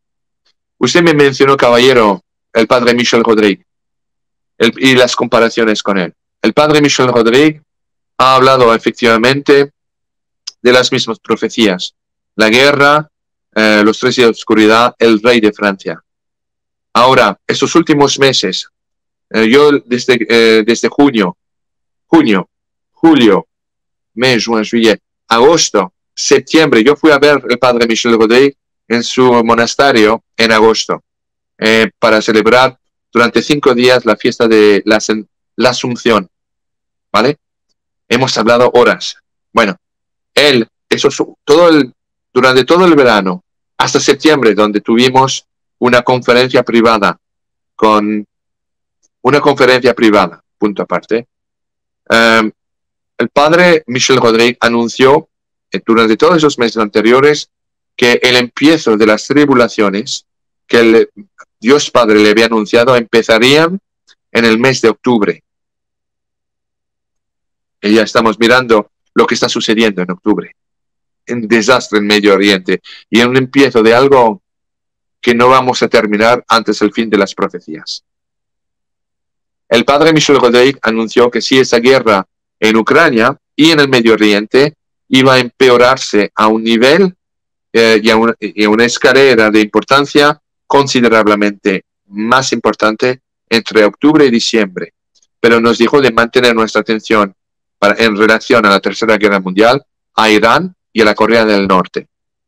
Usted me mencionó, caballero, el padre Michel Rodrigue el, y las comparaciones con él. El padre Michel Rodrigue ha hablado efectivamente de las mismas profecías. La guerra, eh, los tres días de oscuridad, el rey de Francia. Ahora, estos últimos meses, eh, yo desde, eh, desde junio, junio, julio, mes, juin, juillet, agosto, septiembre, yo fui a ver el padre Michel Rodrigue en su monasterio en agosto, eh, para celebrar durante cinco días la fiesta de la, la Asunción, ¿vale? Hemos hablado horas. Bueno, él, eso, todo el, durante todo el verano, hasta septiembre, donde tuvimos una conferencia privada, con una conferencia privada, punto aparte, um, el padre Michel Rodrigue anunció eh, durante todos esos meses anteriores que el empiezo de las tribulaciones que el Dios Padre le había anunciado empezarían en el mes de octubre. Y ya estamos mirando lo que está sucediendo en octubre. Un desastre en Medio Oriente y un empiezo de algo que no vamos a terminar antes del fin de las profecías. El padre Michel Rodrigue anunció que si esa guerra en Ucrania y en el Medio Oriente iba a empeorarse a un nivel eh, y, a una, y a una escalera de importancia considerablemente más importante entre octubre y diciembre. Pero nos dijo de mantener nuestra atención para, en relación a la Tercera Guerra Mundial, a Irán y a la Corea del Norte.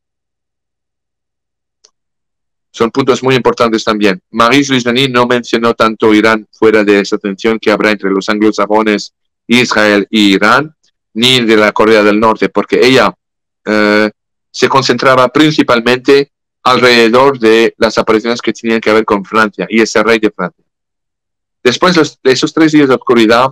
Son puntos muy importantes también. Marie-Julie Janis no mencionó tanto Irán fuera de esa tensión que habrá entre los anglosajones, Israel y Irán, ni de la Corea del Norte, porque ella eh, se concentraba principalmente alrededor de las apariciones que tenían que ver con Francia y ese rey de Francia. Después los, de esos tres días de oscuridad,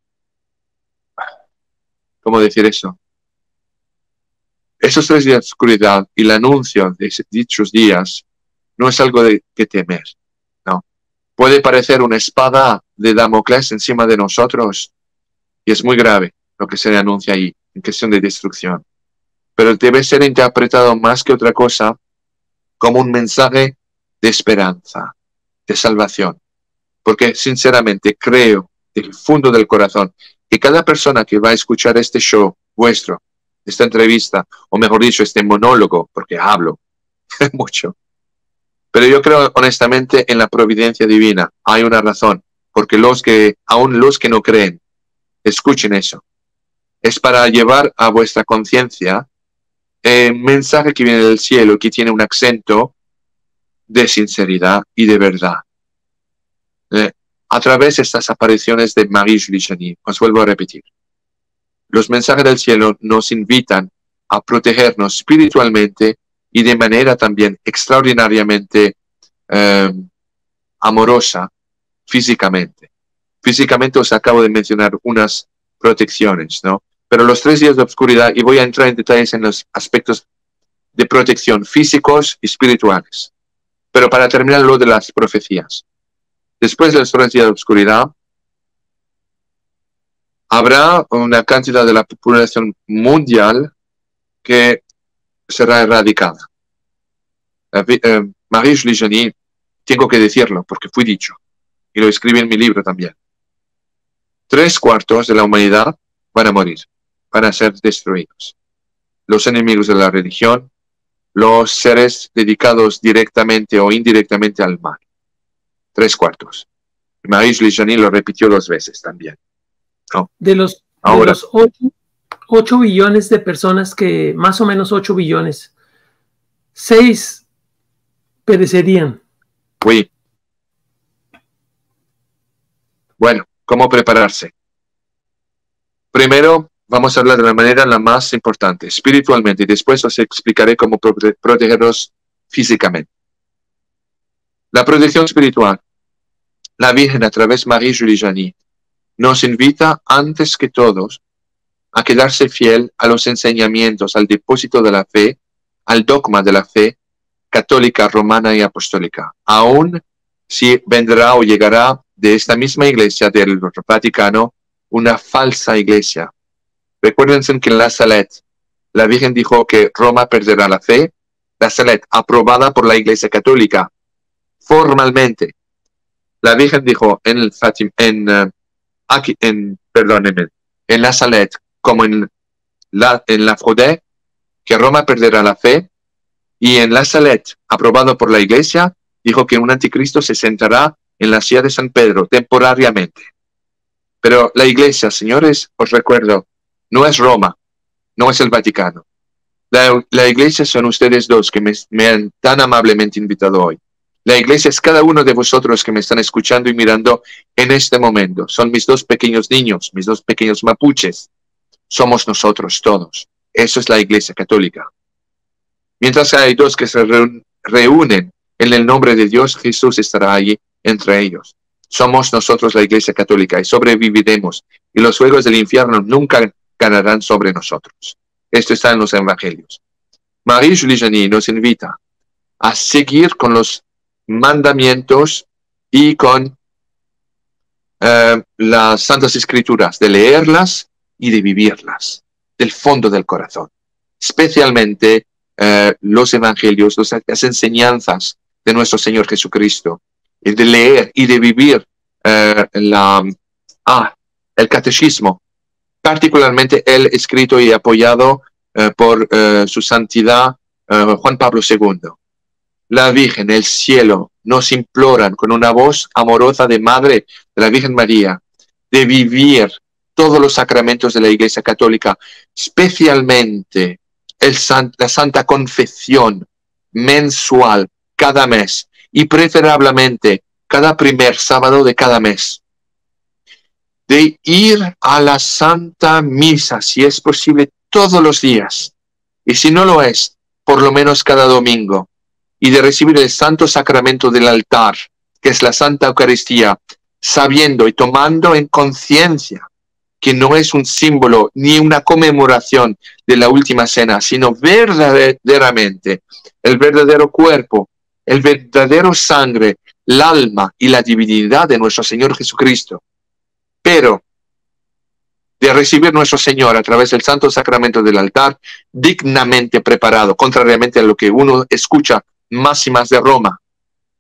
¿cómo decir eso? Esos tres días de oscuridad y el anuncio de dichos días no es algo de que temer, no. Puede parecer una espada de Damocles encima de nosotros y es muy grave lo que se le anuncia ahí en cuestión de destrucción. Pero debe ser interpretado más que otra cosa como un mensaje de esperanza, de salvación. Porque sinceramente creo del fondo del corazón que cada persona que va a escuchar este show vuestro, esta entrevista, o mejor dicho, este monólogo, porque hablo mucho, pero yo creo honestamente en la providencia divina. Hay una razón, porque los que, aún los que no creen, escuchen eso. Es para llevar a vuestra conciencia el mensaje que viene del cielo, que tiene un acento de sinceridad y de verdad. Eh, a través de estas apariciones de Marie-Julie Janis, os vuelvo a repetir, los mensajes del cielo nos invitan a protegernos espiritualmente y de manera también extraordinariamente eh, amorosa físicamente. Físicamente os acabo de mencionar unas protecciones, ¿no? Pero los tres días de oscuridad, y voy a entrar en detalles en los aspectos de protección físicos y espirituales. Pero para terminar lo de las profecías. Después de los tres días de oscuridad, habrá una cantidad de la población mundial que será erradicada. Eh, Marie-Julie Janis, tengo que decirlo porque fui dicho, y lo escribí en mi libro también. Tres cuartos de la humanidad van a morir, van a ser destruidos. Los enemigos de la religión, los seres dedicados directamente o indirectamente al mal. Tres cuartos. Marie-Julie Janis lo repitió dos veces también, ¿no? De los, Ahora, de los ocho, ocho billones de personas que, más o menos ocho billones, seis perecerían. Oui. Bueno, ¿cómo prepararse? Primero, vamos a hablar de la manera la más importante, espiritualmente, y después os explicaré cómo prote protegernos físicamente. La protección espiritual. La Virgen, a través de Marie-Julie Janis, nos invita antes que todos a quedarse fiel a los enseñamientos, al depósito de la fe, al dogma de la fe católica, romana y apostólica, aun si vendrá o llegará de esta misma iglesia del Vaticano una falsa iglesia. Recuérdense que en la Salette, la Virgen dijo que Roma perderá la fe, la Salette, aprobada por la Iglesia Católica, formalmente. La Virgen dijo en el Fatim, en, uh, aquí, en, perdónenme, en la Salette, como en la, en la Frodé, que Roma perderá la fe, y en la Salette, aprobado por la Iglesia, dijo que un anticristo se sentará en la silla de San Pedro temporariamente. Pero la Iglesia, señores, os recuerdo, no es Roma, no es el Vaticano. La, la Iglesia son ustedes dos que me, me han tan amablemente invitado hoy. La Iglesia es cada uno de vosotros que me están escuchando y mirando en este momento. Son mis dos pequeños niños, mis dos pequeños mapuches. Somos nosotros todos. Eso es la Iglesia Católica. Mientras hay dos que se reúnen en el nombre de Dios, Jesús estará allí entre ellos. Somos nosotros la Iglesia Católica y sobreviviremos. Y los fuegos del infierno nunca ganarán sobre nosotros. Esto está en los Evangelios. Marie-Julie Janis nos invita a seguir con los mandamientos y con eh, las Santas Escrituras, de leerlas y de vivirlas, del fondo del corazón. Especialmente eh, los Evangelios, los, las enseñanzas de nuestro Señor Jesucristo, el de leer y de vivir eh, la, ah, el catecismo, particularmente el escrito y apoyado eh, por eh, su santidad eh, Juan Pablo segundo. La Virgen, el cielo, nos imploran con una voz amorosa de Madre de la Virgen María de vivir todos los sacramentos de la Iglesia Católica, especialmente el san, la Santa Confesión mensual cada mes y preferablemente cada primer sábado de cada mes. De ir a la Santa Misa, si es posible, todos los días. Y si no lo es, por lo menos cada domingo. Y de recibir el Santo Sacramento del altar, que es la Santa Eucaristía, sabiendo y tomando en conciencia que no es un símbolo ni una conmemoración de la última cena, sino verdaderamente el verdadero cuerpo, el verdadero sangre, el alma y la divinidad de nuestro Señor Jesucristo. Pero de recibir nuestro Señor a través del Santo Sacramento del altar, dignamente preparado, contrariamente a lo que uno escucha más y más de Roma,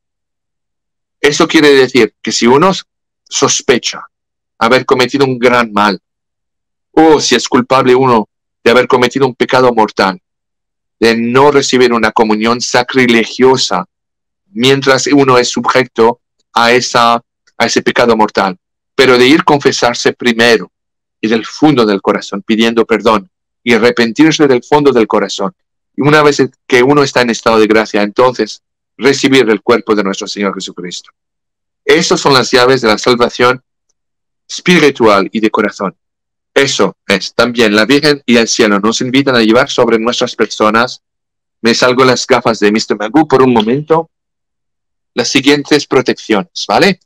Eso quiere decir que si uno sospecha haber cometido un gran mal, o si es culpable uno de haber cometido un pecado mortal, de no recibir una comunión sacrilegiosa mientras uno es sujeto a, esa, a ese pecado mortal, pero de ir a confesarse primero y del fondo del corazón, pidiendo perdón y arrepentirse del fondo del corazón. Y una vez que uno está en estado de gracia, entonces recibir el cuerpo de nuestro Señor Jesucristo. Esas son las llaves de la salvación espiritual y de corazón. Eso es también la Virgen y el cielo nos invitan a llevar sobre nuestras personas. Me salgo las gafas de mister Magoo por un momento. Las siguientes protecciones, ¿vale?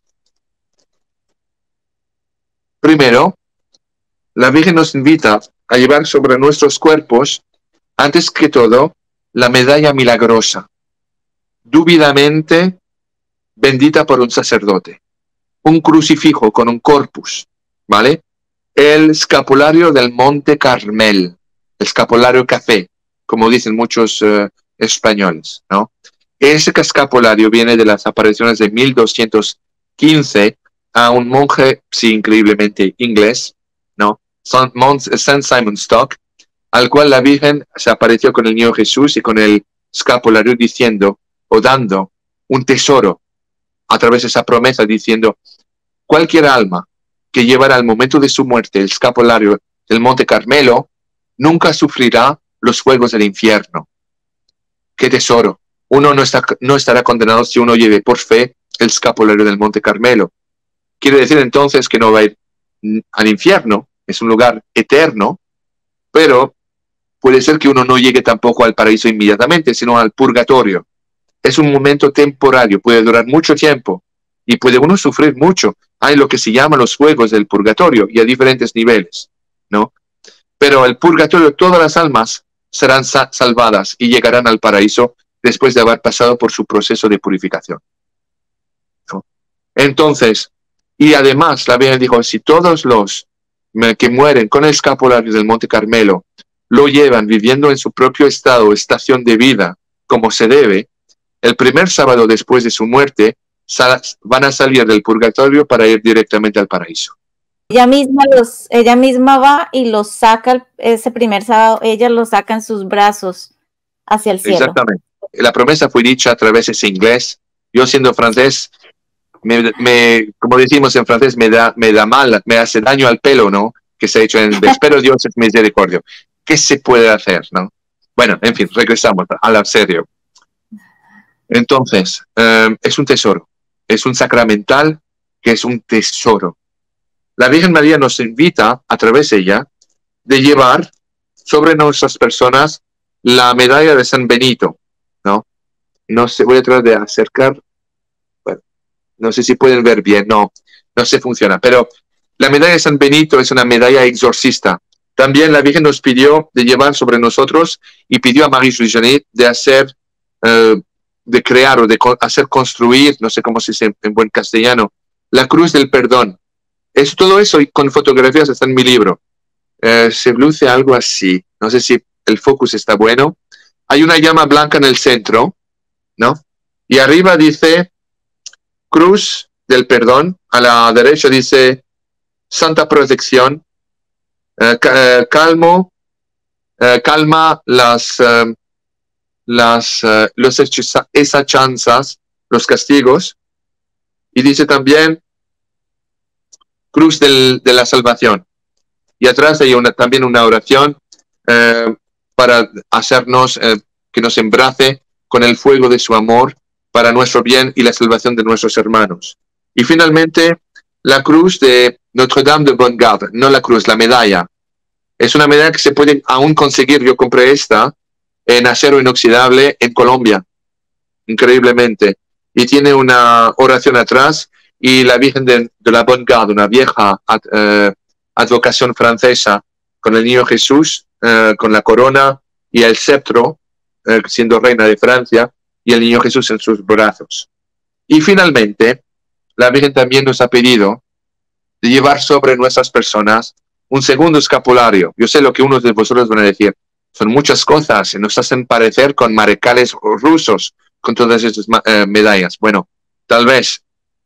Primero, la Virgen nos invita a llevar sobre nuestros cuerpos, antes que todo, la medalla milagrosa, dúbidamente bendita por un sacerdote, un crucifijo con un corpus, ¿vale? El escapulario del Monte Carmel, el escapulario café, como dicen muchos uh, españoles, ¿no? Ese escapulario viene de las apariciones de mil doscientos quince a un monje, sí, increíblemente inglés, ¿no? Saint Simon Stock, al cual la Virgen se apareció con el niño Jesús y con el escapulario diciendo, o dando un tesoro a través de esa promesa, diciendo, cualquier alma que llevará al momento de su muerte el escapulario del Monte Carmelo, nunca sufrirá los fuegos del infierno. ¡Qué tesoro! Uno no, está, no estará condenado si uno lleve por fe el escapulario del Monte Carmelo. Quiere decir entonces que no va a ir al infierno, es un lugar eterno, pero puede ser que uno no llegue tampoco al paraíso inmediatamente, sino al purgatorio. Es un momento temporario, puede durar mucho tiempo y puede uno sufrir mucho. Hay lo que se llama los fuegos del purgatorio y a diferentes niveles, ¿no? Pero el purgatorio, todas las almas serán sa salvadas y llegarán al paraíso después de haber pasado por su proceso de purificación, ¿no? Entonces, y además la Virgen dijo, si todos los que mueren con el escapulario del Monte Carmelo lo llevan viviendo en su propio estado, estación de vida, como se debe, el primer sábado después de su muerte, van a salir del purgatorio para ir directamente al paraíso. Ella misma, los, ella misma va y los saca ese primer sábado, ella los saca en sus brazos hacia el cielo. Exactamente. La promesa fue dicha a través de ese inglés. Yo siendo francés, me, me, como decimos en francés, me da, me da mal, me hace daño al pelo, ¿no? Que se ha hecho en inglés, pero Dios es misericordio. ¿Qué se puede hacer, no? Bueno, en fin, regresamos a la serio. Entonces, eh, es un tesoro. Es un sacramental que es un tesoro. La Virgen María nos invita, a través de ella, de llevar sobre nuestras personas la medalla de San Benito, ¿no? No sé, voy a tratar de acercar, bueno, no sé si pueden ver bien, no, no se funciona, pero la medalla de San Benito es una medalla exorcista. También la Virgen nos pidió de llevar sobre nosotros y pidió a Marie-Louise Janet de hacer, uh, de crear o de hacer construir, no sé cómo se dice en buen castellano, la cruz del perdón. Es todo eso y con fotografías está en mi libro. Uh, se luce algo así, no sé si el focus está bueno. Hay una llama blanca en el centro, ¿no? Y arriba dice cruz del perdón, a la derecha dice santa protección, uh, uh, calmo, uh, calma las, uh, las uh, los hechanzas, los castigos, y dice también cruz del, de la salvación. Y atrás hay una, también una oración uh, para hacernos, uh, que nos embrace con el fuego de su amor para nuestro bien y la salvación de nuestros hermanos. Y finalmente, la cruz de Notre-Dame de Bonne Garde, no la cruz, la medalla. Es una medalla que se puede aún conseguir. Yo compré esta en acero inoxidable en Colombia, increíblemente. Y tiene una oración atrás y la Virgen de, de la Bonne Garde, una vieja ad, uh, advocación francesa, con el niño Jesús, uh, con la corona y el cetro, uh, siendo reina de Francia, y el niño Jesús en sus brazos. Y finalmente, la Virgen también nos ha pedido de llevar sobre nuestras personas un segundo escapulario. Yo sé lo que unos de vosotros van a decir. Son muchas cosas, nos hacen parecer con marecales rusos, con todas estas uh, medallas. Bueno, tal vez,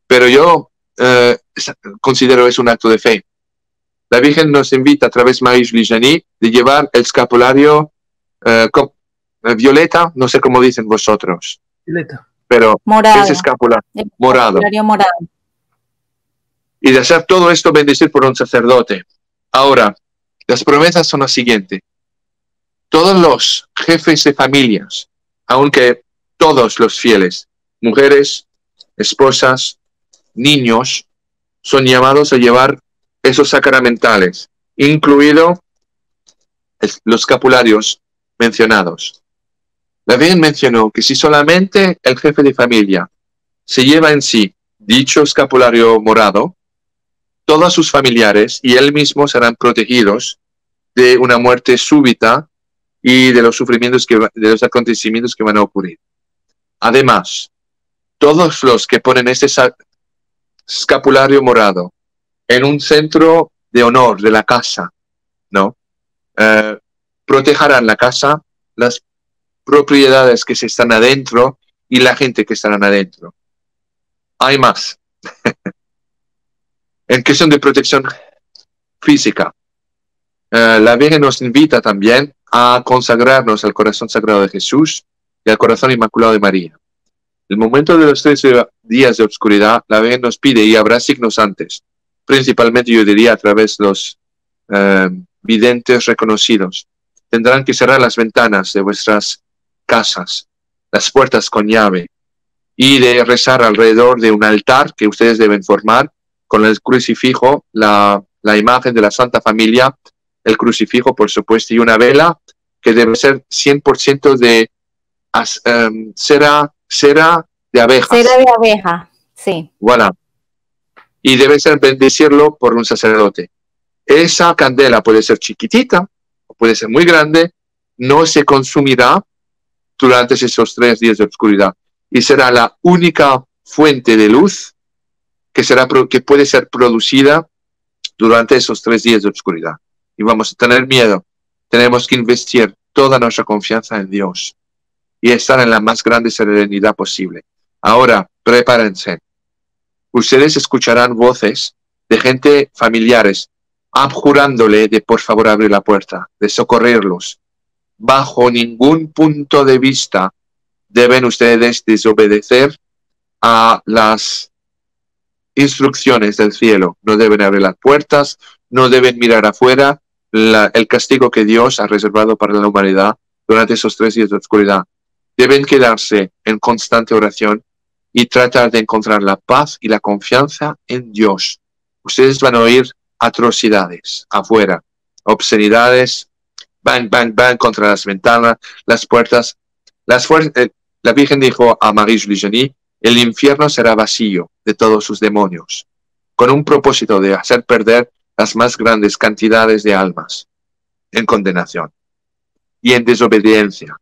pero yo eh, considero es un acto de fe. La Virgen nos invita a través de Marie-Julie Janis de llevar el escapulario eh, con, eh, violeta, no sé cómo dicen vosotros. Violeta. Pero morado. ese escapulario El morado. escapulario morado. Y de hacer todo esto bendecir por un sacerdote. Ahora, las promesas son las siguientes. Todos los jefes de familias, aunque todos los fieles, mujeres, esposas, niños, son llamados a llevar esos sacramentales, incluido los escapularios mencionados. La Virgen mencionó que si solamente el jefe de familia se lleva en sí dicho escapulario morado, todos sus familiares y él mismo serán protegidos de una muerte súbita y de los sufrimientos que, de los acontecimientos que van a ocurrir. Además, todos los que ponen este escapulario morado en un centro de honor de la casa, ¿no? Eh, protegerán la casa, las propiedades que se están adentro y la gente que estarán adentro. Hay más. En cuestión de protección física, eh, la Virgen nos invita también a consagrarnos al corazón sagrado de Jesús y al corazón inmaculado de María. El momento de los tres días de oscuridad, la Virgen nos pide, y habrá signos antes, principalmente yo diría a través de los eh, videntes reconocidos. Tendrán que cerrar las ventanas de vuestras casas, las puertas con llave, y de rezar alrededor de un altar que ustedes deben formar con el crucifijo, la, la imagen de la Santa Familia, el crucifijo, por supuesto, y una vela que debe ser cien por ciento de um, cera, cera de abejas. Cera de abeja, sí. Voilà. Y debe ser bendecirlo por un sacerdote. Esa candela puede ser chiquitita o puede ser muy grande, no se consumirá durante esos tres días de oscuridad y será la única fuente de luz que, será, que puede ser producida durante esos tres días de oscuridad. Y vamos a tener miedo. Tenemos que investir toda nuestra confianza en Dios y estar en la más grande serenidad posible. Ahora, prepárense. Ustedes escucharán voces de gente familiares abjurándole de por favor abrir la puerta, de socorrerlos. Bajo ningún punto de vista deben ustedes desobedecer a las instrucciones del cielo. No deben abrir las puertas, no deben mirar afuera. La, el castigo que Dios ha reservado para la humanidad durante esos tres días de oscuridad. Deben quedarse en constante oración y tratar de encontrar la paz y la confianza en Dios. Ustedes van a oír atrocidades afuera, obscenidades, bang, bang, bang contra las ventanas, las puertas. Las eh, la Virgen dijo a Marie-Julie Janis, el infierno será vacío de todos sus demonios, con un propósito de hacer perder las más grandes cantidades de almas en condenación y en desobediencia.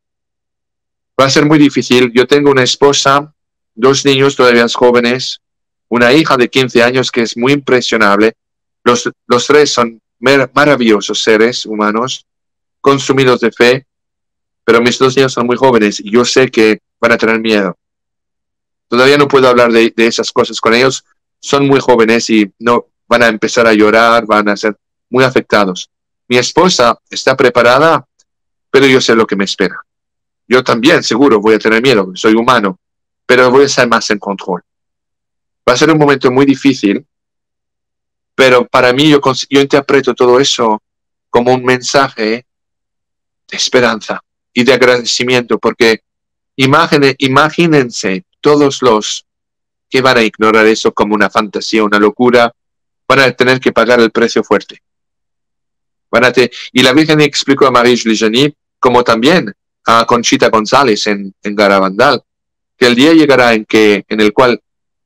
Va a ser muy difícil. Yo tengo una esposa, dos niños todavía jóvenes, una hija de quince años que es muy impresionable. Los, los tres son maravillosos seres humanos, consumidos de fe, pero mis dos niños son muy jóvenes y yo sé que van a tener miedo. Todavía no puedo hablar de, de esas cosas con ellos. Son muy jóvenes y no van a empezar a llorar, van a ser muy afectados. Mi esposa está preparada, pero yo sé lo que me espera. Yo también, seguro, voy a tener miedo, soy humano, pero voy a estar más en control. Va a ser un momento muy difícil, pero para mí yo, yo interpreto todo eso como un mensaje de esperanza y de agradecimiento, porque imagine, imagínense todos los que van a ignorar eso como una fantasía, una locura, van a tener que pagar el precio fuerte. Van a te, y la Virgen explicó a Marie-Julie Janis, como también a Conchita González en, en Garabandal, que el día llegará en, que, en el cual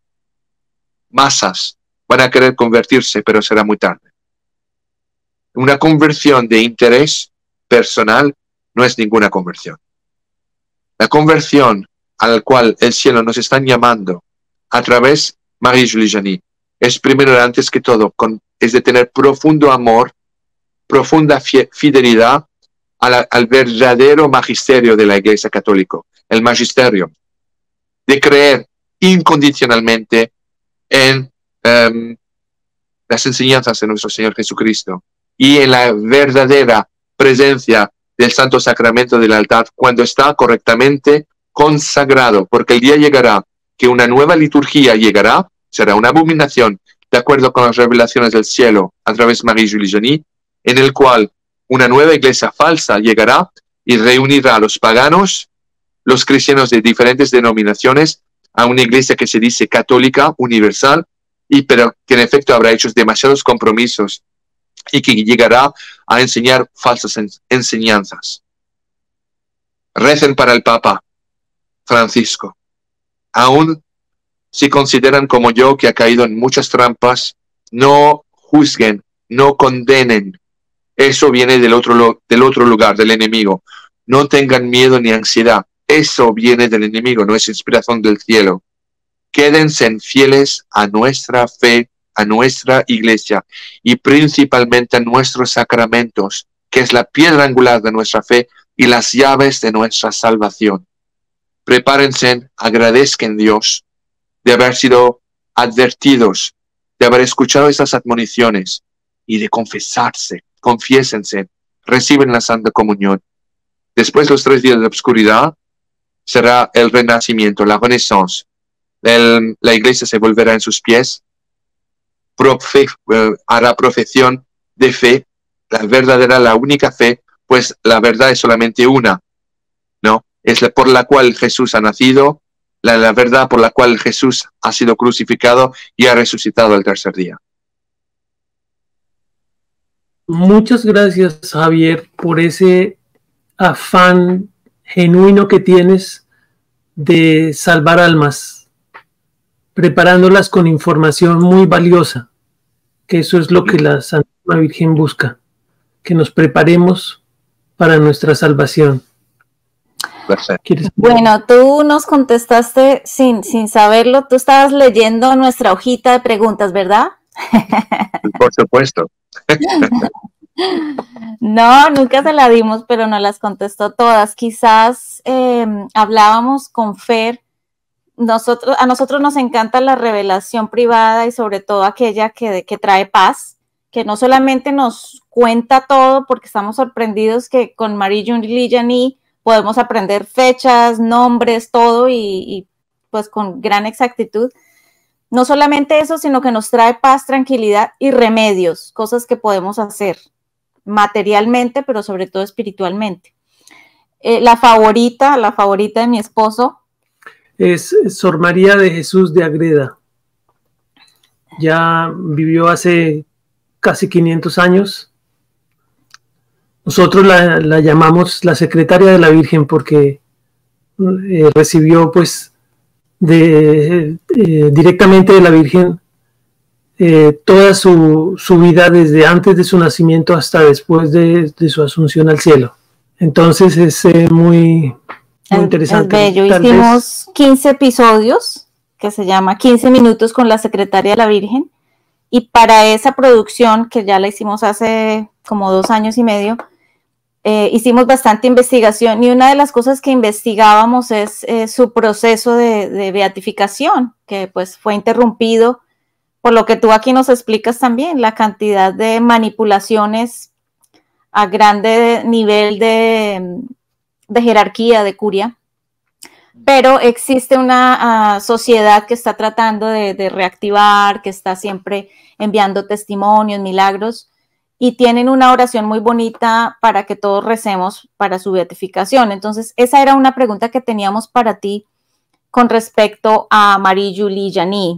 masas van a querer convertirse, pero será muy tarde. Una conversión de interés personal no es ninguna conversión. La conversión a la cual el cielo nos está llamando a través de Marie-Julie Janis es primero, antes que todo, con, es de tener profundo amor, profunda fidelidad a la, al verdadero magisterio de la Iglesia Católica, el magisterio, de creer incondicionalmente en um, las enseñanzas de nuestro Señor Jesucristo y en la verdadera presencia del Santo Sacramento del altar cuando está correctamente consagrado, porque el día llegará que una nueva liturgia llegará, será una abominación, de acuerdo con las revelaciones del cielo a través de Marie-Julie Janis, en el cual una nueva iglesia falsa llegará y reunirá a los paganos, los cristianos de diferentes denominaciones, a una iglesia que se dice católica, universal, y pero que en efecto habrá hecho demasiados compromisos y que llegará a enseñar falsas en, enseñanzas. Recen para el Papa Francisco. Aún si consideran como yo que ha caído en muchas trampas, no juzguen, no condenen. Eso viene del otro, del otro lugar, del enemigo. No tengan miedo ni ansiedad. Eso viene del enemigo, no es inspiración del cielo. Quédense fieles a nuestra fe, a nuestra iglesia y principalmente a nuestros sacramentos, que es la piedra angular de nuestra fe y las llaves de nuestra salvación. Prepárense, agradezcan a Dios de haber sido advertidos, de haber escuchado esas admoniciones y de confesarse, confiésense, reciben la Santa Comunión. Después de los tres días de oscuridad será el renacimiento, la renaissance. El, la iglesia se volverá en sus pies, profe, eh, hará profesión de fe, la verdadera, la única fe, pues la verdad es solamente una, ¿no? Es la por la cual Jesús ha nacido, la, la verdad por la cual Jesús ha sido crucificado y ha resucitado el tercer día. Muchas gracias, Javier, por ese afán genuino que tienes de salvar almas, preparándolas con información muy valiosa, que eso es lo que la Santísima Virgen busca, que nos preparemos para nuestra salvación. Bueno, tú nos contestaste sin, sin saberlo, tú estabas leyendo nuestra hojita de preguntas, ¿verdad? Por supuesto. No, nunca se la dimos, pero no las contestó todas. Quizás eh, hablábamos con Fer, nosotros, a nosotros nos encanta la revelación privada y sobre todo aquella que, que trae paz, que no solamente nos cuenta todo porque estamos sorprendidos que con Marie-Julie Janis podemos aprender fechas, nombres, todo y, y pues con gran exactitud. No solamente eso, sino que nos trae paz, tranquilidad y remedios, cosas que podemos hacer materialmente, pero sobre todo espiritualmente. Eh, la favorita, la favorita de mi esposo es Sor María de Jesús de Agreda. Ya vivió hace casi quinientos años. Nosotros la, la llamamos la secretaria de la Virgen porque eh, recibió pues de, eh, directamente de la Virgen eh, toda su, su vida desde antes de su nacimiento hasta después de, de su asunción al cielo. Entonces es eh, muy, muy interesante. Es bello. Tal Hicimos vez... quince episodios que se llama quince minutos con la secretaria de la Virgen y para esa producción que ya la hicimos hace como dos años y medio, Eh, hicimos bastante investigación y una de las cosas que investigábamos es eh, su proceso de, de beatificación, que pues fue interrumpido por lo que tú aquí nos explicas también, la cantidad de manipulaciones a grande nivel de, de jerarquía, de curia, pero existe una uh, sociedad que está tratando de, de reactivar, que está siempre enviando testimonios, milagros, y tienen una oración muy bonita para que todos recemos para su beatificación. Entonces, esa era una pregunta que teníamos para ti con respecto a Marie-Julie Janis.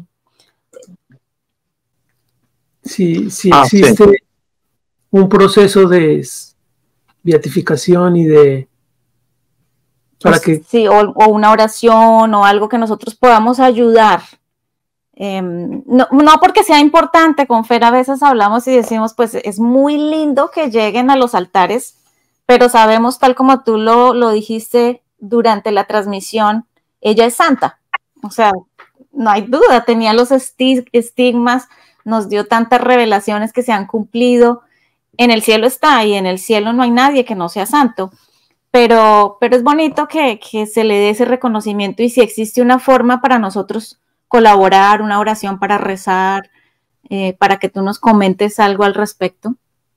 Sí, sí existe ah, sí. un proceso de beatificación y de... para pues, que... Sí, o, o una oración o algo que nosotros podamos ayudar. Eh, no, no porque sea importante, con Fer a veces hablamos y decimos, pues es muy lindo que lleguen a los altares, pero sabemos, tal como tú lo, lo dijiste durante la transmisión, ella es santa, o sea, no hay duda, tenía los estigmas, nos dio tantas revelaciones que se han cumplido, en el cielo está y en el cielo no hay nadie que no sea santo, pero, pero es bonito que, que se le dé ese reconocimiento y si existe una forma para nosotros colaborar, una oración para rezar, eh, para que tú nos comentes algo al respecto?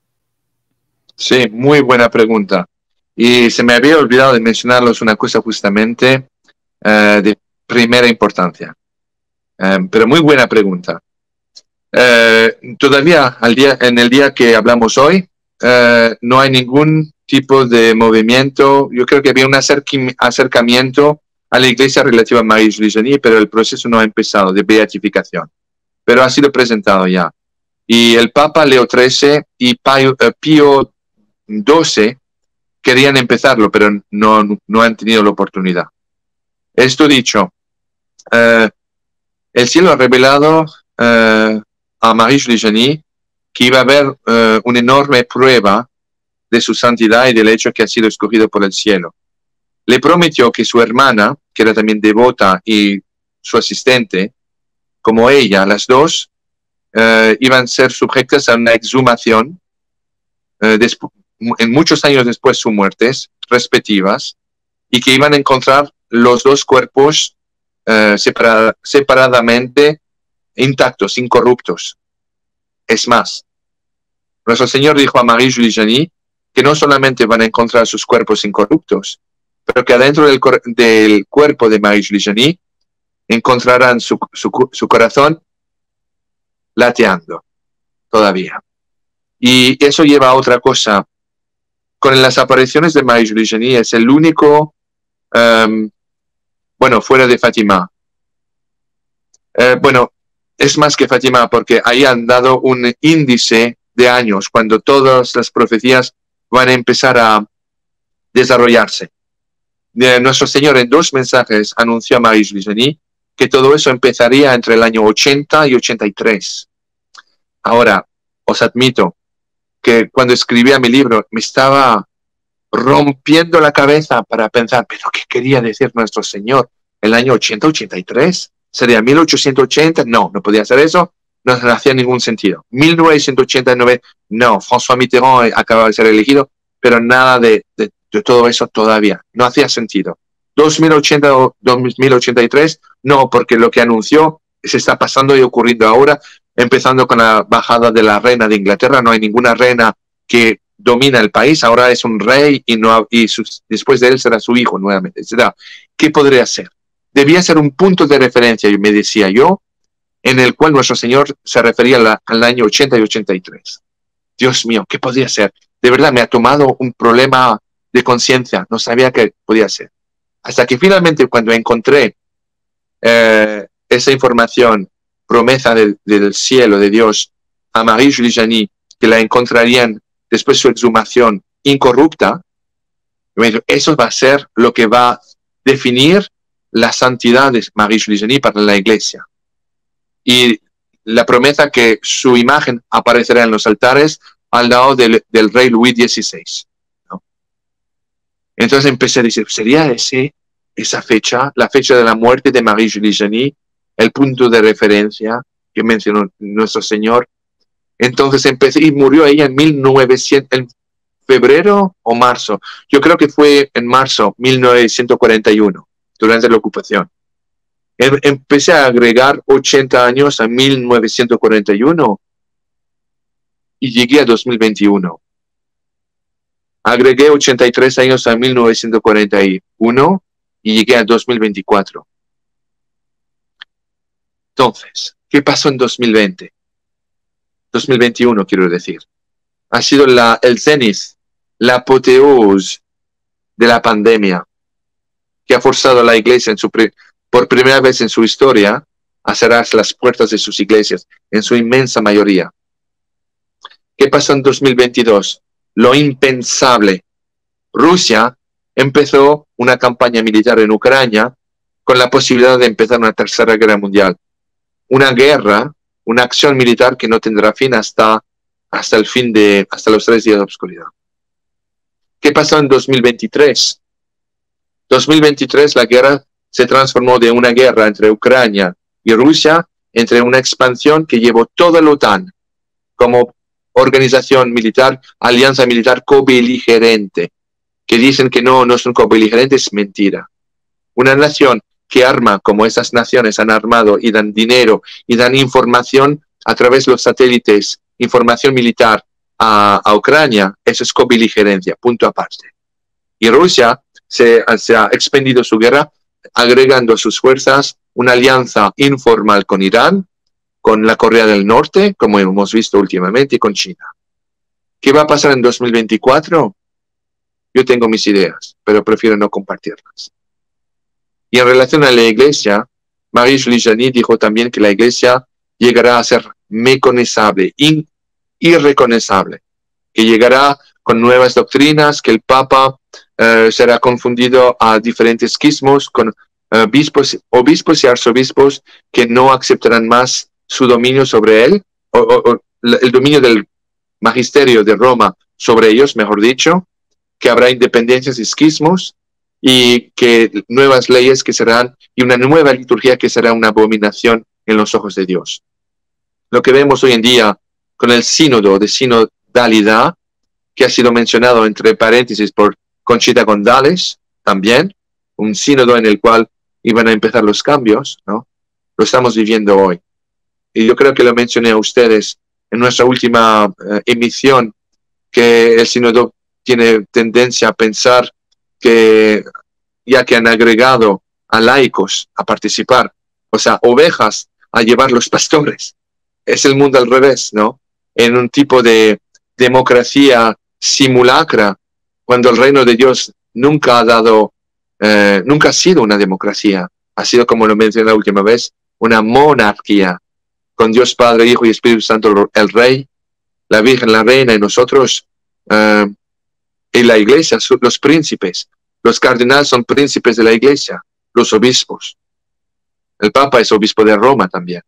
Sí, muy buena pregunta. Y se me había olvidado de mencionarles una cosa justamente eh, de primera importancia. Eh, pero muy buena pregunta. Eh, todavía al día, en el día que hablamos hoy, eh, no hay ningún tipo de movimiento. Yo creo que había un acercamiento a la iglesia relativa a Marie-Julie Janis, pero el proceso no ha empezado de beatificación. Pero ha sido presentado ya. Y el Papa Leo trece y Pío, eh, Pío doce querían empezarlo, pero no, no han tenido la oportunidad. Esto dicho, eh, el cielo ha revelado eh, a Marie-Julie Janis que iba a haber eh, una enorme prueba de su santidad y del hecho que ha sido escogido por el cielo. Le prometió que su hermana, que era también devota, y su asistente, como ella, las dos, eh, iban a ser sujetas a una exhumación eh, en muchos años después de sus muertes respectivas, y que iban a encontrar los dos cuerpos eh, separada, separadamente intactos, incorruptos. Es más, nuestro Señor dijo a Marie-Julie Janis que no solamente van a encontrar sus cuerpos incorruptos, pero que adentro del, del cuerpo de Marie-Julie Janis encontrarán su, su, su corazón lateando todavía. Y eso lleva a otra cosa. Con las apariciones de Marie-Julie Janis es el único, um, bueno, fuera de Fátima. Eh, bueno, es más que Fátima porque ahí han dado un índice de años cuando todas las profecías van a empezar a desarrollarse. De nuestro Señor en dos mensajes anunció a Marie-Julie Janis que todo eso empezaría entre el año ochenta y ochenta y tres. Ahora, os admito que cuando escribía mi libro me estaba rompiendo la cabeza para pensar, pero ¿qué quería decir nuestro Señor? ¿El año ochenta ochenta y tres? ¿Sería mil ochocientos ochenta? No, no podía ser eso, no hacía ningún sentido. mil novecientos ochenta y nueve, no, François Mitterrand acaba de ser elegido, pero nada de, de, de todo eso todavía, no hacía sentido. dos mil ochenta o dos mil ochenta y tres, no, porque lo que anunció se está pasando y ocurriendo ahora, empezando con la bajada de la reina de Inglaterra. No hay ninguna reina que domina el país, ahora es un rey y, no, y sus, después de él será su hijo nuevamente. ¿Será? ¿Qué podría ser? Debía ser un punto de referencia, me decía yo, en el cual nuestro Señor se refería a la, al año ochenta y ochenta y tres. Dios mío, ¿qué podría ser? De verdad me ha tomado un problema de conciencia, no sabía qué podía ser. Hasta que finalmente cuando encontré eh, esa información, promesa del, del cielo, de Dios, a Marie-Julie Janis, que la encontrarían después de su exhumación incorrupta, me dijo, eso va a ser lo que va a definir la santidad de Marie-Julie Janis para la iglesia. Y la promesa que su imagen aparecerá en los altares al lado del, del rey Luis dieciséis, ¿no? Entonces empecé a decir, ¿sería ese, esa fecha, la fecha de la muerte de Marie-Julie Janis, el punto de referencia que mencionó nuestro Señor? Entonces empecé, y murió ella en mil novecientos, en febrero o marzo. Yo creo que fue en marzo mil novecientos cuarenta y uno, durante la ocupación. Empecé a agregar ochenta años a mil novecientos cuarenta y uno y llegué a dos mil veintiuno. Agregué ochenta y tres años a mil novecientos cuarenta y uno y llegué a dos mil veinticuatro. Entonces, ¿qué pasó en dos mil veinte? dos mil veintiuno, quiero decir. Ha sido la, el cenit, la apoteosis de la pandemia, que ha forzado a la iglesia en su pre, por primera vez en su historia a cerrar las puertas de sus iglesias, en su inmensa mayoría. ¿Qué pasó en dos mil veintidós? Lo impensable. Rusia empezó una campaña militar en Ucrania con la posibilidad de empezar una tercera guerra mundial. Una guerra, una acción militar que no tendrá fin hasta, hasta el fin de, hasta los tres días de oscuridad. ¿Qué pasó en dos mil veintitrés? dos mil veintitrés la guerra se transformó de una guerra entre Ucrania y Rusia entre una expansión que llevó toda la OTAN como organización militar, alianza militar cobeligerante, que dicen que no, no son cobeligerantes, es mentira. Una nación que arma, como esas naciones han armado y dan dinero y dan información a través de los satélites, información militar a, a Ucrania, eso es cobiligerencia, punto aparte. Y Rusia se, se ha expendido su guerra agregando a sus fuerzas una alianza informal con Irán, con la Corea del Norte, como hemos visto últimamente, y con China. ¿Qué va a pasar en dos mil veinticuatro? Yo tengo mis ideas, pero prefiero no compartirlas. Y en relación a la iglesia, Marie-Julie Janis dijo también que la iglesia llegará a ser meconizable, in, irreconocible, que llegará con nuevas doctrinas, que el Papa eh, será confundido a diferentes esquismos, con eh, obispos, obispos y arzobispos que no aceptarán más su dominio sobre él, o, o, o el dominio del magisterio de Roma sobre ellos, mejor dicho, que habrá independencias y esquismos, y que nuevas leyes que serán, y una nueva liturgia que será una abominación en los ojos de Dios. Lo que vemos hoy en día con el sínodo de sinodalidad, que ha sido mencionado entre paréntesis por Conchita González, también, un sínodo en el cual iban a empezar los cambios, ¿no? Lo estamos viviendo hoy. Y yo creo que lo mencioné a ustedes en nuestra última eh, emisión, que el sínodo tiene tendencia a pensar que ya que han agregado a laicos a participar, o sea, ovejas a llevar los pastores, es el mundo al revés, ¿no? En un tipo de democracia simulacra, cuando el reino de Dios nunca ha dado, eh, nunca ha sido una democracia, ha sido, como lo mencioné la última vez, una monarquía, con Dios Padre, Hijo y Espíritu Santo, el Rey, la Virgen, la Reina, y nosotros, eh, y la Iglesia, los príncipes. Los cardenales son príncipes de la Iglesia, los obispos. El Papa es obispo de Roma también.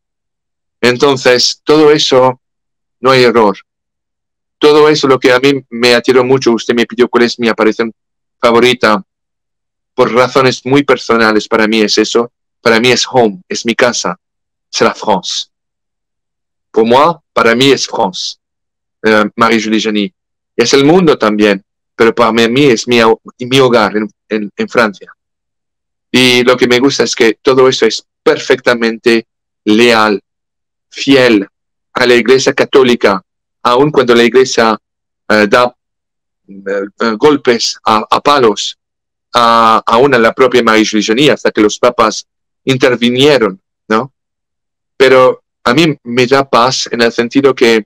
Entonces, todo eso, no hay error. Todo eso, lo que a mí me atiró mucho, usted me pidió cuál es mi aparición favorita, por razones muy personales, para mí es eso. Para mí es home, es mi casa, es la France. Por moi, para mí es France, uh, Marie-Julie Janis. Es el mundo también, pero para mí es mi, mi hogar en, en, en Francia. Y lo que me gusta es que todo eso es perfectamente leal, fiel a la Iglesia Católica, aun cuando la Iglesia uh, da uh, golpes a, a palos, a, aún a la propia Marie-Julie Janis, hasta que los papas intervinieron, ¿no? Pero a mí me da paz en el sentido que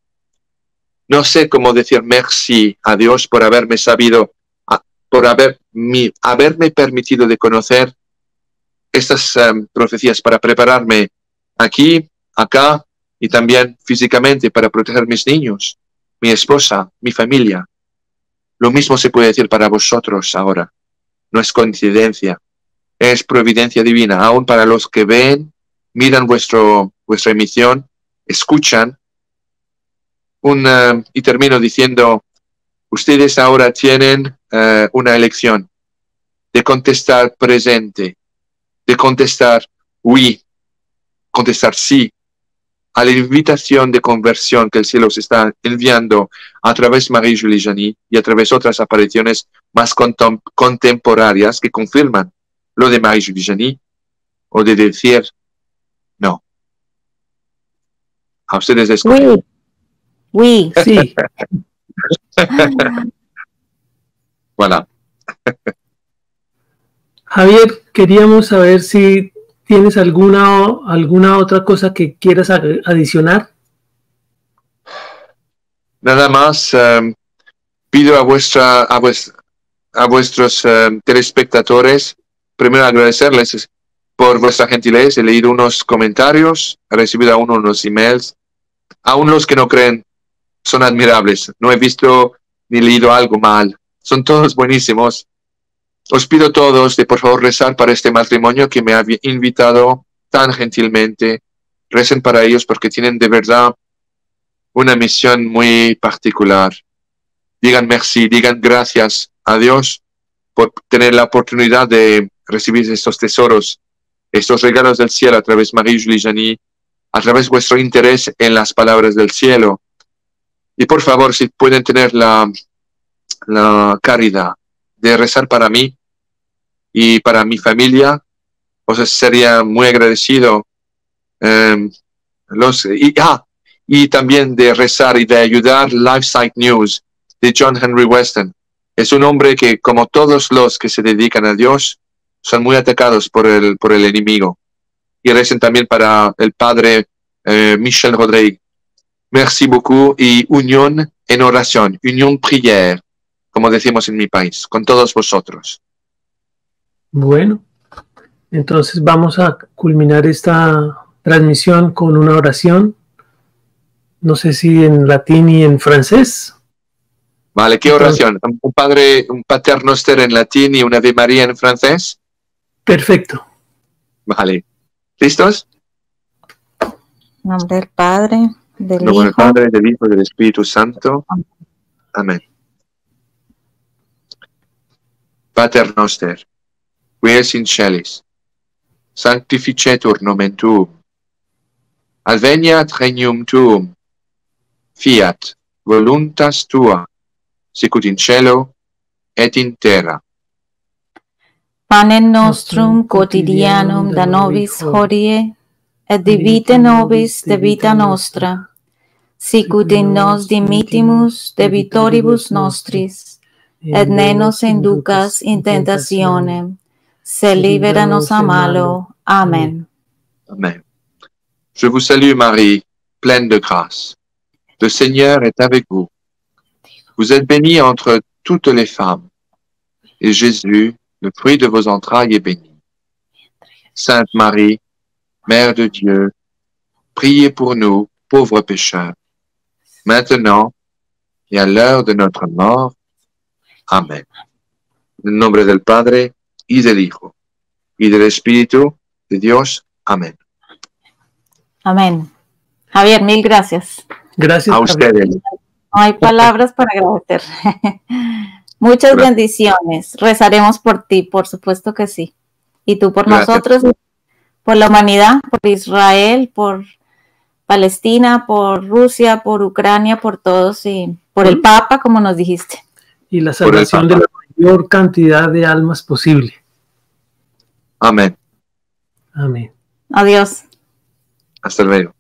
no sé cómo decir merci a Dios por haberme sabido, por haber, mi, haberme permitido de conocer estas um, profecías para prepararme aquí, acá y también físicamente para proteger mis niños, mi esposa, mi familia. Lo mismo se puede decir para vosotros ahora. No es coincidencia, es providencia divina. Aún para los que ven, miran vuestro, vuestra emisión, escuchan. Un, uh, y termino diciendo, ustedes ahora tienen uh, una elección de contestar presente, de contestar oui, contestar sí, a la invitación de conversión que el cielo se está enviando a través de Marie-Julie Janis y a través de otras apariciones más contem contemporáneas que confirman lo de Marie-Julie Janis, o de decir no. A ustedes escogen. Oui. Oui. Sí. Voilà. Javier, queríamos saber si tienes alguna, alguna otra cosa que quieras adicionar. Nada más, um, pido a, vuestra, a, vuest a vuestros um, telespectadores, primero agradecerles por vuestra gentileza. He leído unos comentarios, he recibido aún unos emails. Aún los que no creen son admirables. No he visto ni leído algo mal. Son todos buenísimos. Os pido a todos de por favor rezar para este matrimonio que me ha invitado tan gentilmente. Recen para ellos porque tienen de verdad una misión muy particular. Digan merci, digan gracias a Dios por tener la oportunidad de recibir estos tesoros, estos regalos del cielo a través de Marie-Julie Janis, a través de vuestro interés en las palabras del cielo. Y por favor, si pueden tener la, la caridad de rezar para mí y para mi familia, os sería muy agradecido. Eh, los, y, ah, y también de rezar y de ayudar LifeSite News de John Henry Weston. Es un hombre que, como todos los que se dedican a Dios, son muy atacados por el, por el enemigo. Y recen también para el padre eh, Michel Rodríguez. Merci beaucoup y unión en oración, unión prière, como decimos en mi país, con todos vosotros. Bueno, entonces vamos a culminar esta transmisión con una oración. No sé si en latín y en francés. Vale, ¿qué oración? ¿Un padre, un Pater Noster en latín y una Ave María en francés? Perfecto. Vale. ¿Listos? En nombre del Padre, del En nombre del Hijo. Padre, del Hijo y del Espíritu Santo. Amén. Pater Noster, qui es in celis, sanctificetur nomen tuum. Adveniat regnum tuum. Fiat voluntas tua, sicut in cielo et in terra. Panem nostrum quotidianum da nobis hodie, et divite nobis de vita nostra, sicut in nos dimittimus debitoribus nostris, et ne nos inducas in tentationem, sed libera nos a malo. Amen. Amen. Je vous salue Marie, pleine de grâce. Le Seigneur est avec vous. Vous êtes bénie entre toutes les femmes, et Jésus, le fruit de vos entrailles, est béni. Sainte Marie, Mère de Dieu, priez pour nous, pauvres pécheurs, maintenant et à l'heure de notre mort. Amén. En el nombre del Padre, y del Hijo, y del Espíritu de Dios. Amén. Amén. Javier, mil gracias. Gracias A ustedes. No hay palabras para agradecer. Muchas Gracias. bendiciones. Rezaremos por ti, por supuesto que sí. Y tú por Gracias. nosotros, por la humanidad, por Israel, por Palestina, por Rusia, por Ucrania, por todos y por el Papa, como nos dijiste. Y la Por el salvación de Papa. la mayor cantidad de almas posible. Amén. Amén. Adiós. Hasta luego.